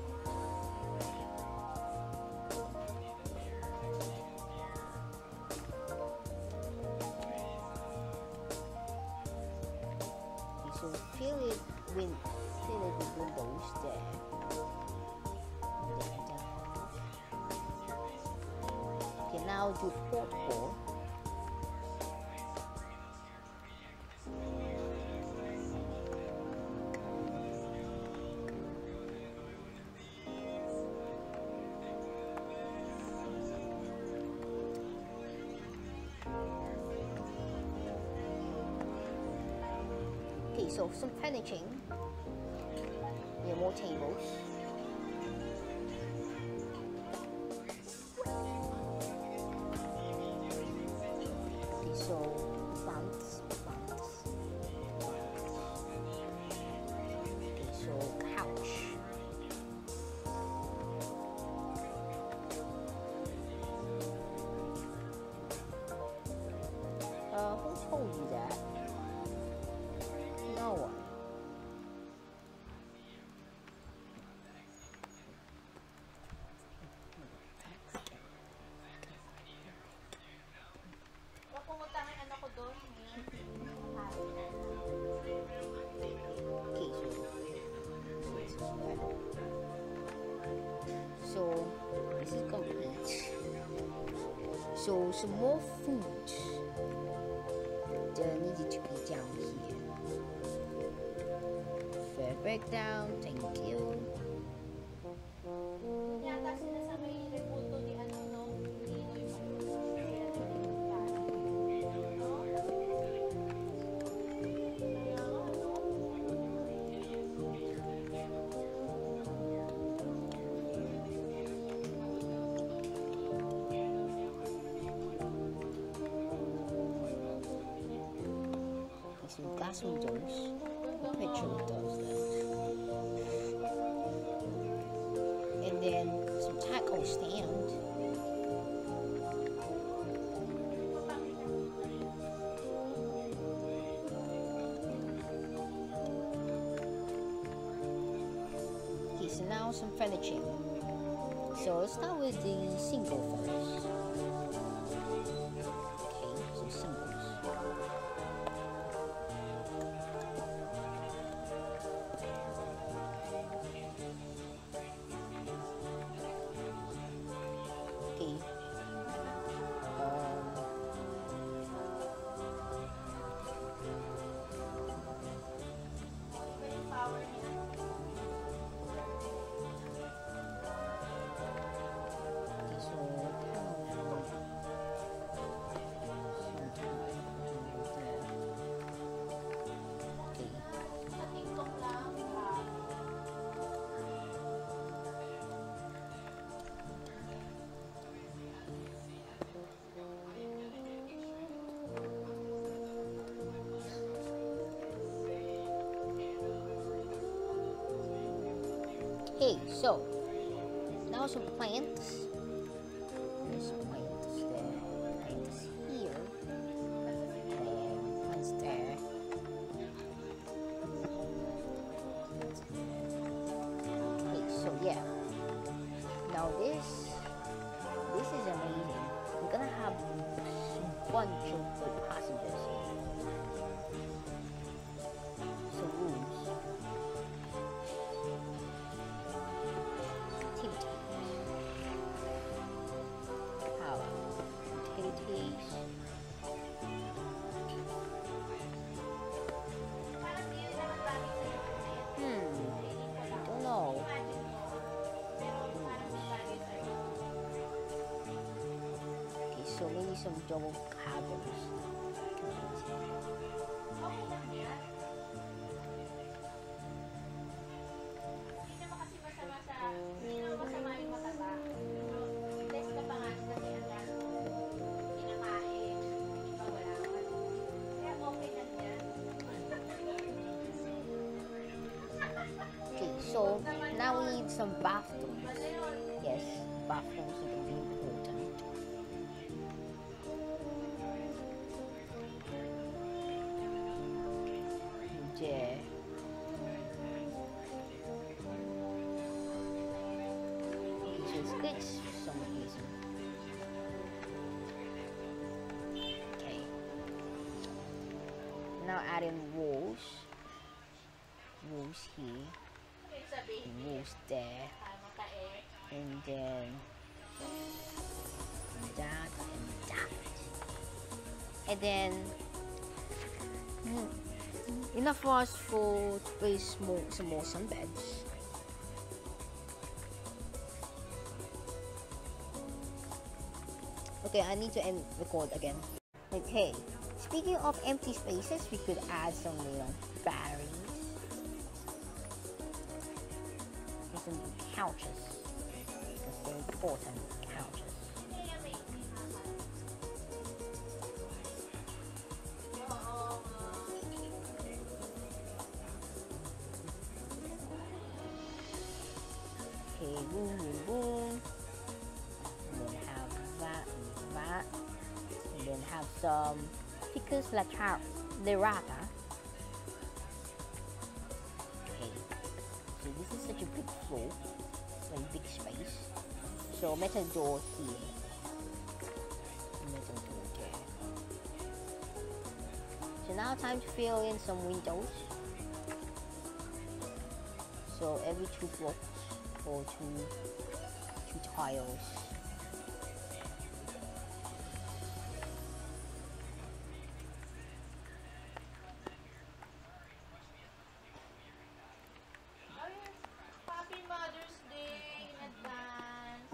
Okay, so fill it with fill it with windows there. Okay, now do portable. Okay, so some furnishing. Yeah, more tables. Okay, so plants, plants, plants. Okay, so couch. Uh, who told you that? No one. Huwag pumunta ang ano ko doon. Okay, so so this is complete. So some more food that needed to be down here. Fair breakdown, thank you. Yata sila sa may reputo ni ano, no? Pinoy pa yun. Kaya naging no? Kaya nga, no? Okay, so gas windows, picture windows there. And then some taco stand. Okay, so now some furnishing. So let's start with the single first. Okay, so singles. Okay. Um, Iba yung power niya. okay, so Okay, so now some plants. There's plants there, plants here, and plants there. Okay, so yeah. Now this, this is amazing. We're gonna have a bunch of passengers here. So rooms. Power. Utilities. Hmm. Don't know. Okay, so maybe some double cabins. Okay, so now we need some bathrooms. Yes, bathrooms are going to be important. Yeah. Okay, so it's good for some reason. Okay. Now add in walls. Walls here. Walls there. And then that and that. And then mm, enough for us for to place more, some more sunbeds. Okay, I need to end record again. Okay, speaking of empty spaces, we could add some, you know, batteries. And some couches. That's very important, couches. Okay, boom, boom, boom. And then have that and that. And then have some stickers like Lerata. Okay, so this is such a big floor, very big space. So metal door here, metal door there. So now time to fill in some windows. So every two blocks or two two tiles. Happy Mother's Day in advance.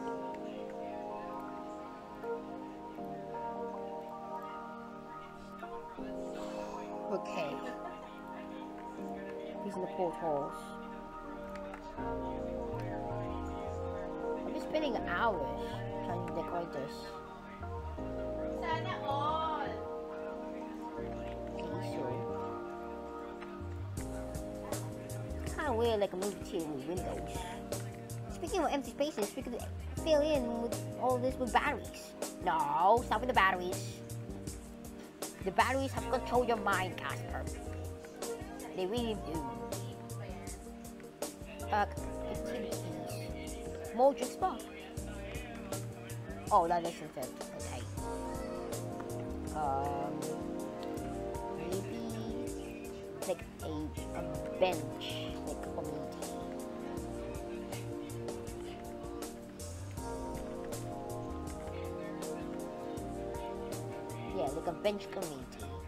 Okay. These are the portholes. I've been spending hours trying to decorate this. Sana all. Okay, so kind of weird, like a movie theater with windows. Speaking of empty spaces, we could fill in with all this with batteries. No, stop with the batteries. The batteries have controlled your mind, Casper. They really do. Uh, activities. More drink spot. Oh, that isn't it. Okay. Um, maybe like a, a bench, like community. Yeah, like a bench community.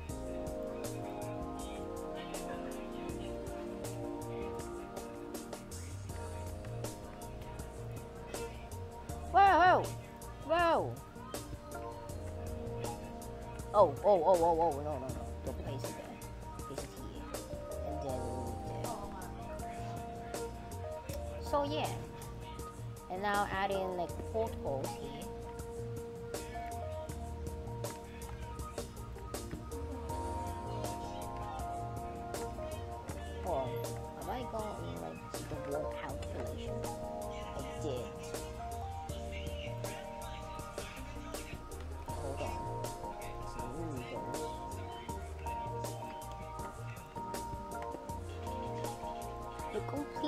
Whoa! Whoa! Oh, oh, oh, oh, oh, no, no, no. Don't place it there. Place it here. And then there. So yeah. And now add in like portholes here. Well, have I got in like the wall calculation?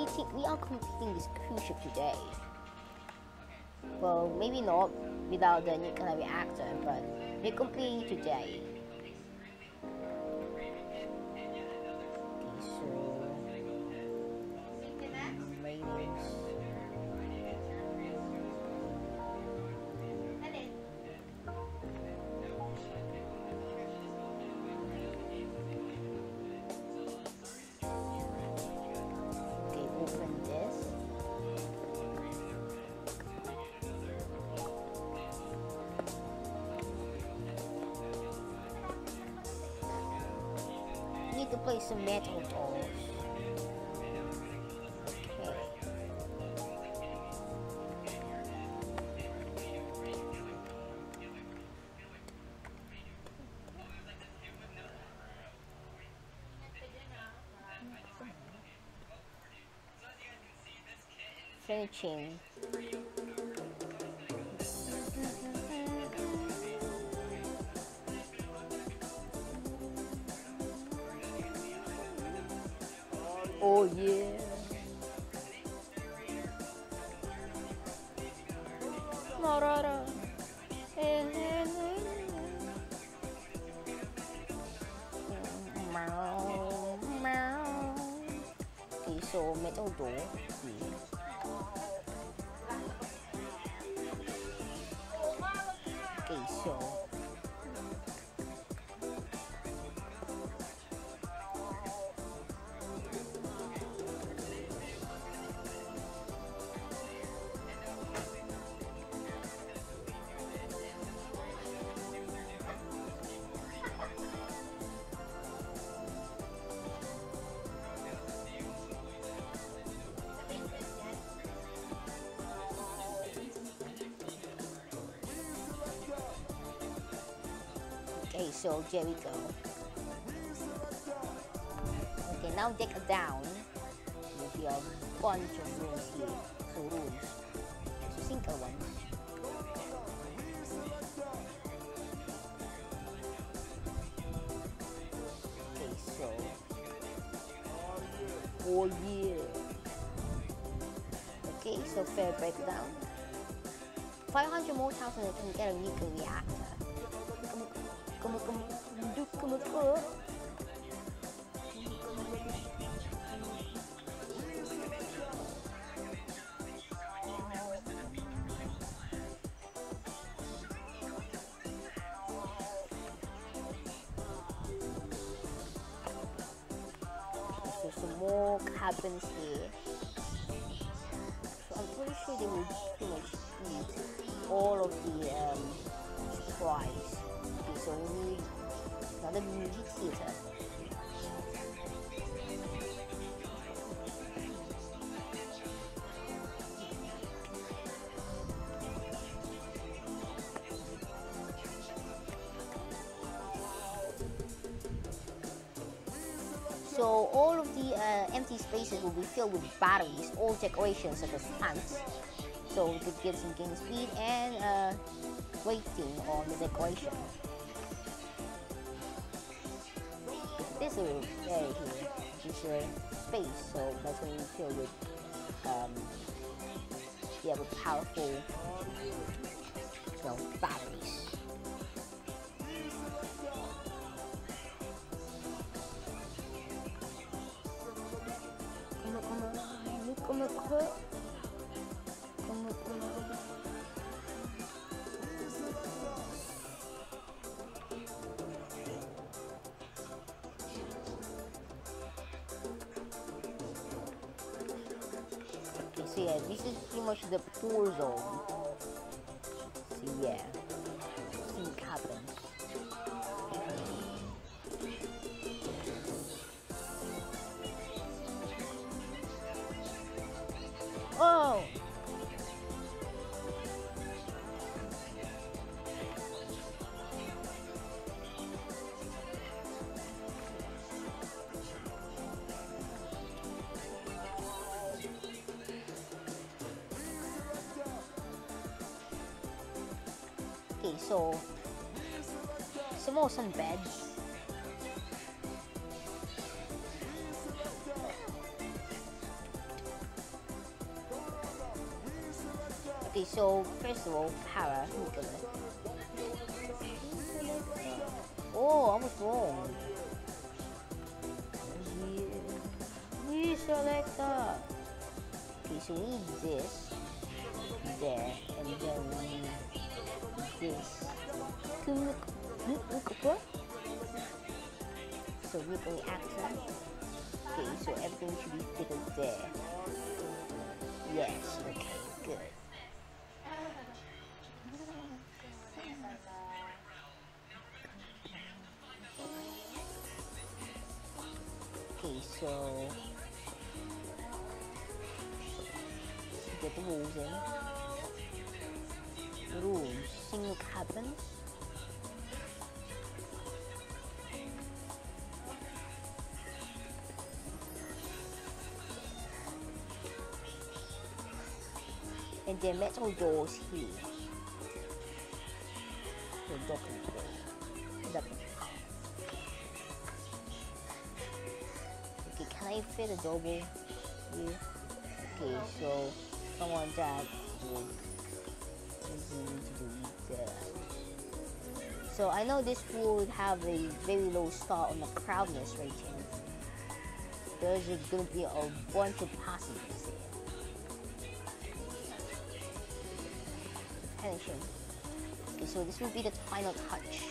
completing. We are completing this cruise ship today. Well, maybe not without the nuclear reactor, but we're completing it today. Okay, so ratings. Okay, open this. Need to place some metal dolls. Okay. Finishing. Oh yeah. Marara. Meow, meow. Okay, so metal door. Okay. Okay, so Okay, so there we go. Okay, now dig down. There'll be a bunch of rooms here. So rooms. So single ones. Okay, so. Oh yeah. Okay, so fair breakdown. five hundred more thousand I can get a nuclear reactor. Come on, come on, do come on, come on. So some more cabins here. So I'm pretty sure they will pretty much eat all of the um, supplies. Okay, so we need another movie theater. So all of the uh, empty spaces will be filled with batteries, all decorations such as plants. So we could get some gain speed and uh, waiting on the decoration. This is a area here, which is a space, so that's going to be filled with um, yeah, with powerful, you know, batteries. Okay, so yeah, this is pretty much the pool zone. So yeah, see cabins. Oh! Okay, so some more sun beds. so first of all, para. Look at it. Oh, I was wrong. We select that. Okay, so we need this, there, and then we need this. Can we look, look, look up what? So look reactor. Okay, so everything should be fitted there. Yes, okay, good. Okay, so get the rules in. Rules, single cabins. And then metal doors here. The door control. That okay, can I fit a double here? Okay, so someone that would easy to do that. So I know this would have a very low start on the crowdness rating. There's gonna be a bunch of passengers here. Attention. Okay, so this will be the final touch.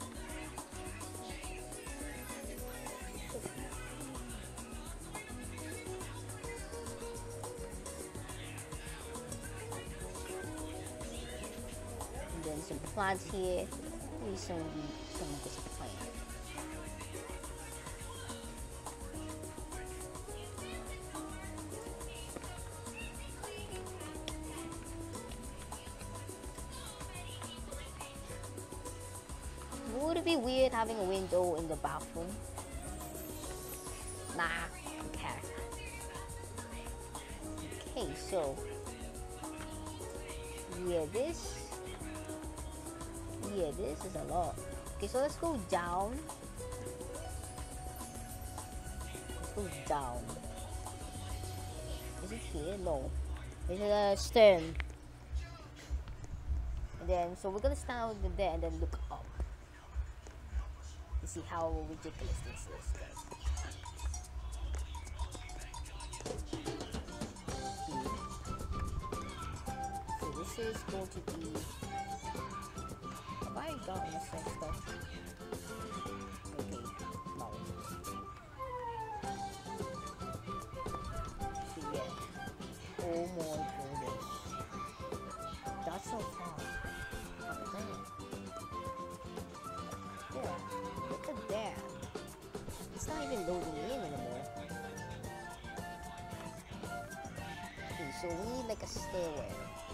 And then some plants here. Maybe some some of this plant. Would it be weird having a window in the bathroom? Nah, okay. Okay, so yeah, this yeah, this is a lot. Okay, so let's go down. Let's go down. Is it here? No. It's a stern. And then so we're gonna stand over there and then look up. See how ridiculous this is, guys. So this is going to be. Have I gotten the same stuff? Okay, no. So yeah, oh my goodness, that's so far. Oh, damn. Yeah. Look at that. It's not even loading in anymore. Okay, so we need like a stairwell.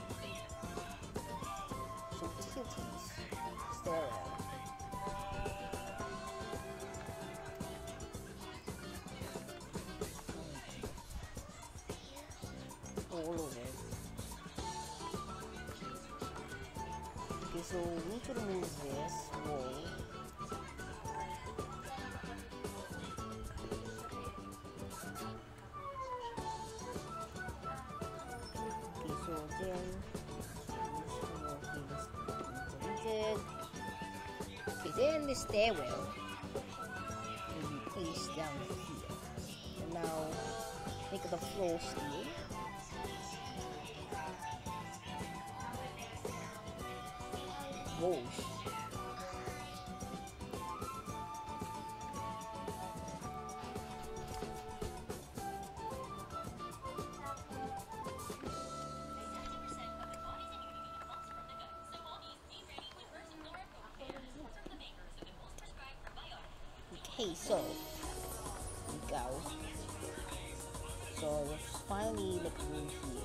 So tilties. Stairwell. All over. Okay, so we need to remove this wall. Okay, then the stairwell will be placed down here. And now make the floor steel. Whoa. Okay, so we go. So let's finally look room here.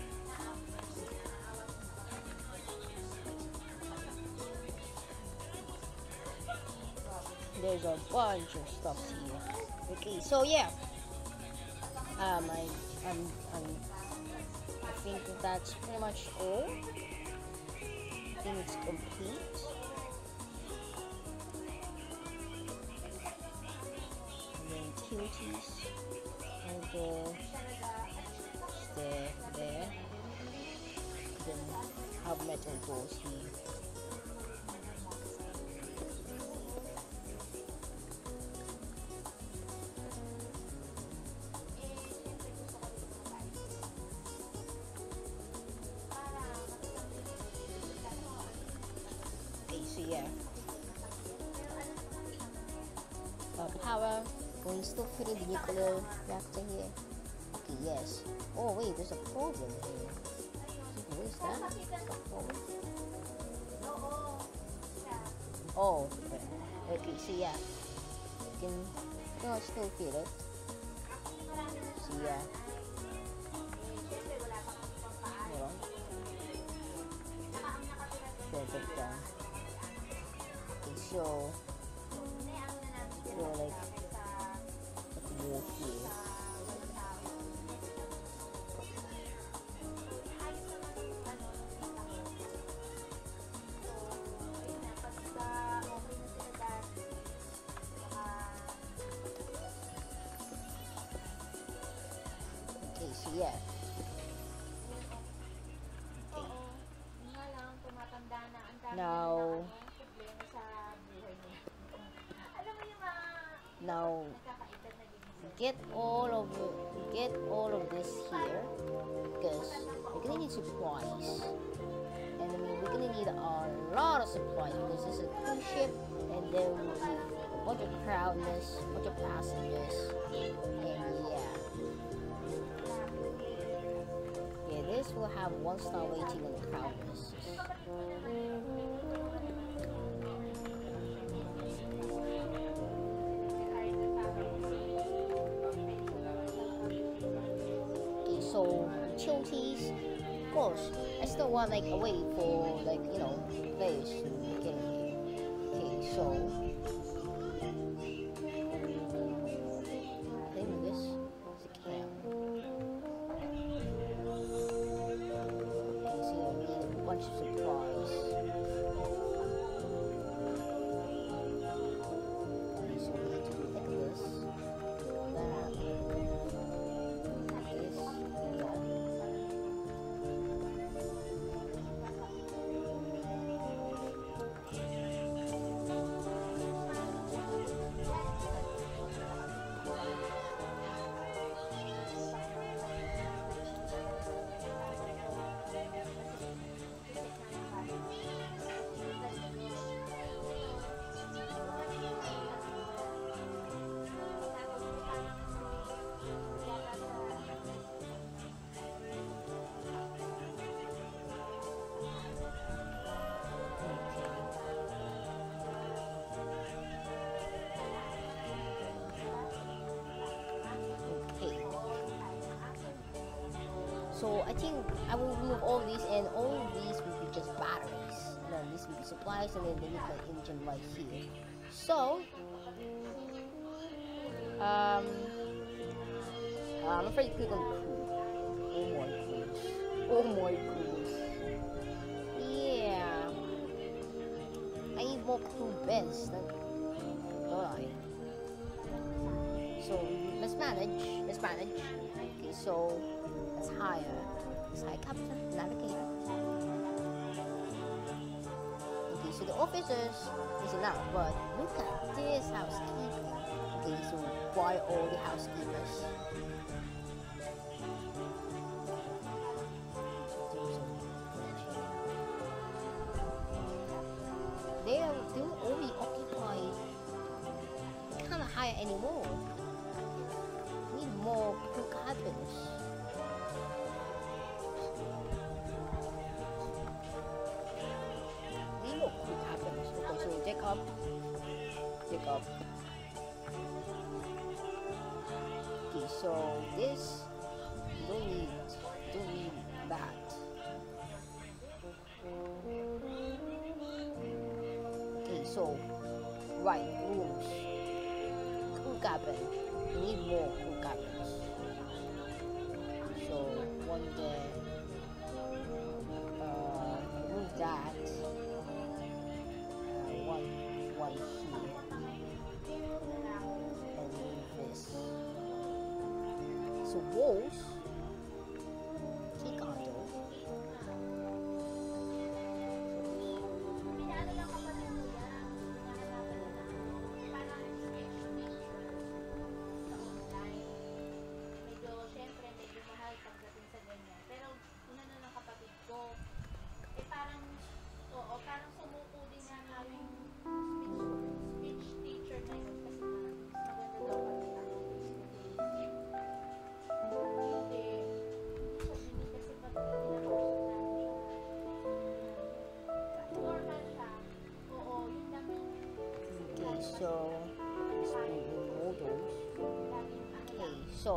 There's a bunch of stuff here. Okay, so yeah. Um, I, I'm, I'm, I think that's pretty much all. I think it's complete. Utilities and go there, there, them have metal doors here. Okay, so yeah. Uh, power. Can we still fit in the nuclear reactor here? Okay, yes. Oh wait, there's a problem here. What is that? A problem? Oh, okay, so yeah. You can, you know, still fit it. So yeah. Hold on. Perfect done. Okay, so, so like, let's move here. Okay, so yeah. Now, now, get all of get all of this here because we're gonna need supplies, and I mean we're gonna need a lot of supplies because this is a cruise ship, and then we need a bunch of crowdness, a bunch of passengers, and yeah, yeah, this will have one star rating on the crowdness. So utilities, of course, I still want like a way for like you know players to get in here. Okay, so I think this is a cam. Okay, so we need a bunch of supplies. Okay, so we need to do like this, that. So I think I will remove all these, and all of these will be just batteries. No, these will be supplies, and then they need the engine right here. So, um, I'm afraid to click on crew. Oh my cruise. Oh my cruise. Yeah. I need more crew beds. Don't I? So let's manage. Let's manage. Okay, so. Let's hire. Let's hire captain, navigator. Okay, so the officers is enough, but look at this housekeeping. Okay, so why all the housekeepers? They are they will all be occupied. We can't hire anymore. We need more crew cabins. Up, pick up. Okay, so this you don't need, don't need that. Okay, so right rooms, crew cabin. We need more crew cabins. So one there. Uh, remove that. One, one here, and this. So walls, key condo, so let's put in models. Okay, so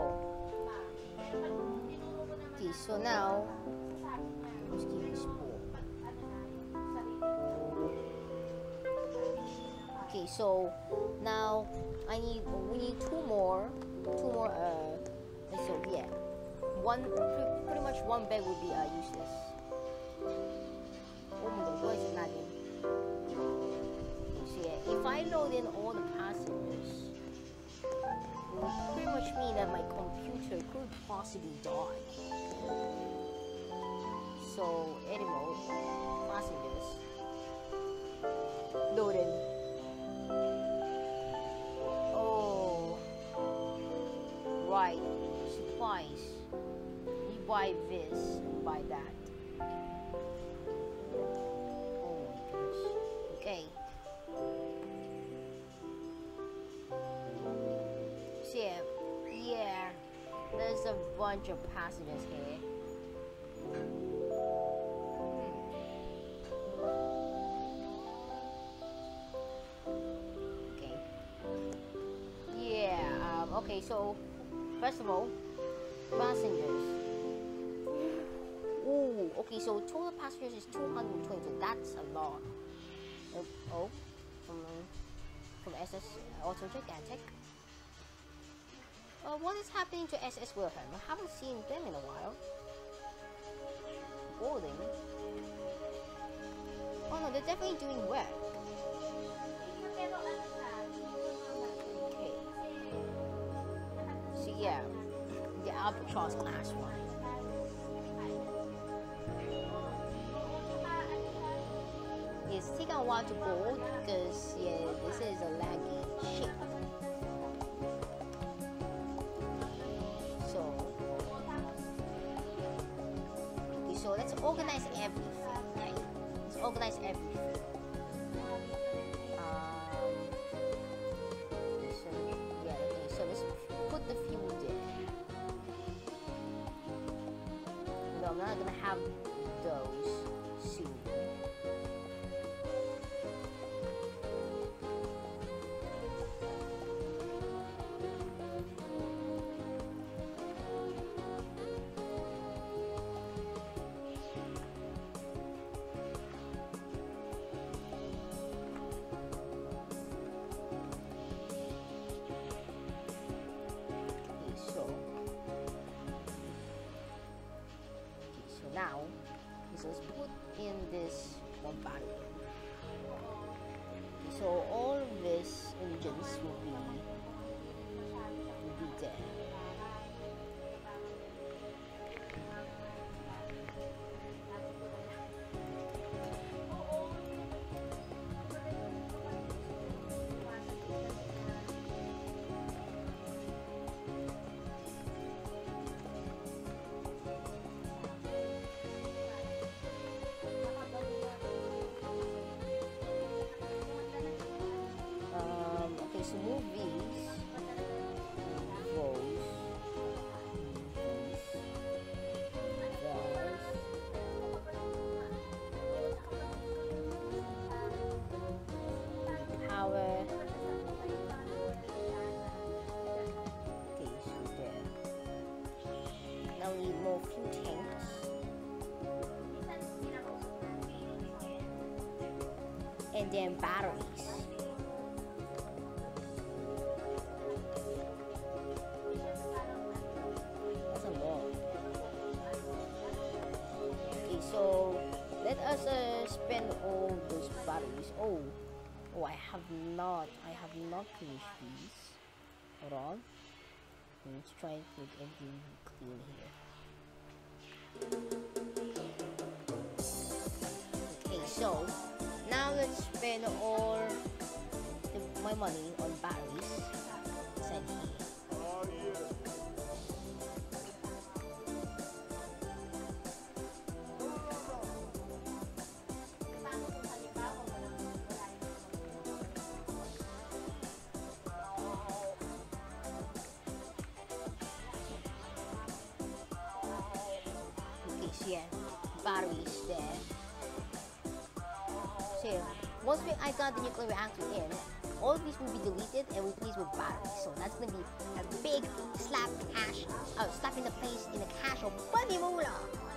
okay, so now let's give this four. Okay, so now I need we need two more, two more. Uh, so yeah, one pretty much one bed would be uh, useless. Oh my god, why is it lagging? Okay, so yeah, if I load in all the passengers, it would pretty much mean that my computer could possibly die. So edit mode, passengers, load in. Oh, right, supplies. You buy this and buy that. Oh my gosh. Okay. So yeah, yeah, there's a bunch of passengers here. Okay. Yeah. Um. Okay. So, first of all, passengers. Ooh. Okay. So total passengers is two hundred twenty. So that's a lot. Oh. oh from from S S Auto Gigantic. Uh, what is happening to S S Wilhelm? I haven't seen them in a while. Boarding. Oh no, they're definitely doing work. Okay. So yeah, the Albatross Class one. It's taking a while to board because yeah, this is a laggy ship. So, okay, so let's organize everything. Okay, let's organize everything. Um, okay, so yeah, okay, so let's put the fuel there. No, I'm not gonna have those soon. Now, so let's put in this one battery. Okay, so all of these engines will be will be there. So move these, those, these, those. Power. Okay, so there. Now we need more fuel tanks. And then batteries. So let us uh, spend all those batteries. Oh, oh, I have not, I have not finished these. Hold on. Let's try and put everything clean here. Okay, so now let's spend all the, my money on batteries. Inside here. Yeah, batteries there. So once we, I got the nuclear reactor in, all of these will be deleted and replaced with batteries. So that's gonna be a big slap cash, uh, slap in the face in the cash of money moolah.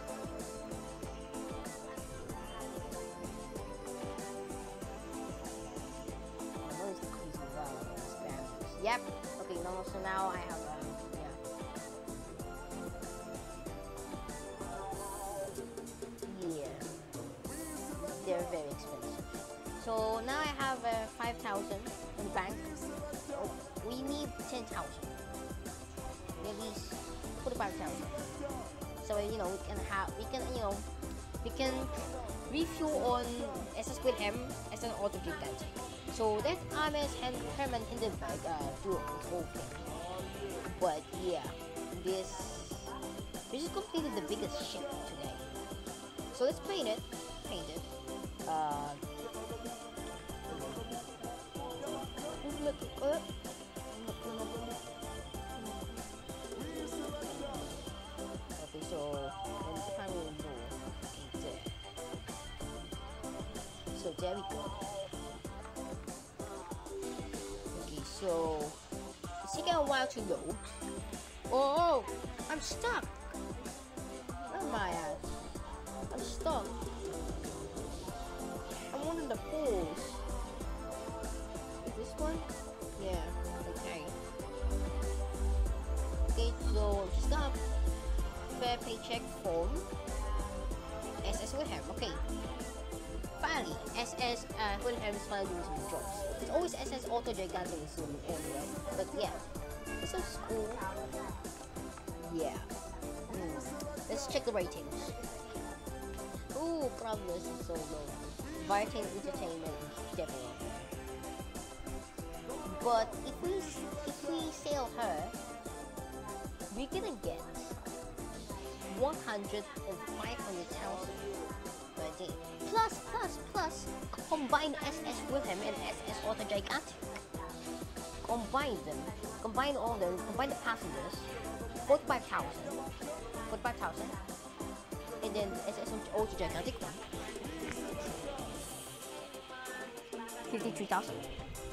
Yep. Okay. No. So now I have. Um, yeah. Yeah. They're very expensive. So now I have uh, five thousand in the bank. Oh, we need ten thousand. At least forty-five thousand. So you know we can have. We can you know. We can refuel on S S Wilhelm as an auto gigant. So that arm is Herman Hindenburg uh, do the whole thing. But yeah, this this is completely the biggest ship today. So let's paint it. Paint it. Uh, okay, so time will go. Okay, there. So there we go. So it's taking a while to load. Oh, I'm stuck. Where am I at? I'm stuck. I'm one of the pools. This one? Yeah. Okay. Okay. So just got fair paycheck form. S S Wilhelm. Okay. Finally, S S uh, Wilhelm is finally doing some jobs. It's always S S Auto Gigantic soon anyway, but yeah, this is cool. Yeah. Hmm. Let's check the ratings. Ooh, progress is so low. Viking Entertainment is definitely. But if we if we sail her, we're gonna get one hundred and five hundred thousand. Plus, plus, plus, combine S S Wilhelm and S S Auto Gigantic. Combine them, combine all of them, combine the passengers, forty-five thousand, forty-five thousand, and then S S Auto Gigantic one, fifty-three thousand.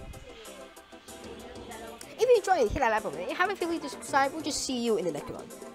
If you enjoyed it, hit that like button. If you haven't feel free to subscribe, we'll just see you in the next one.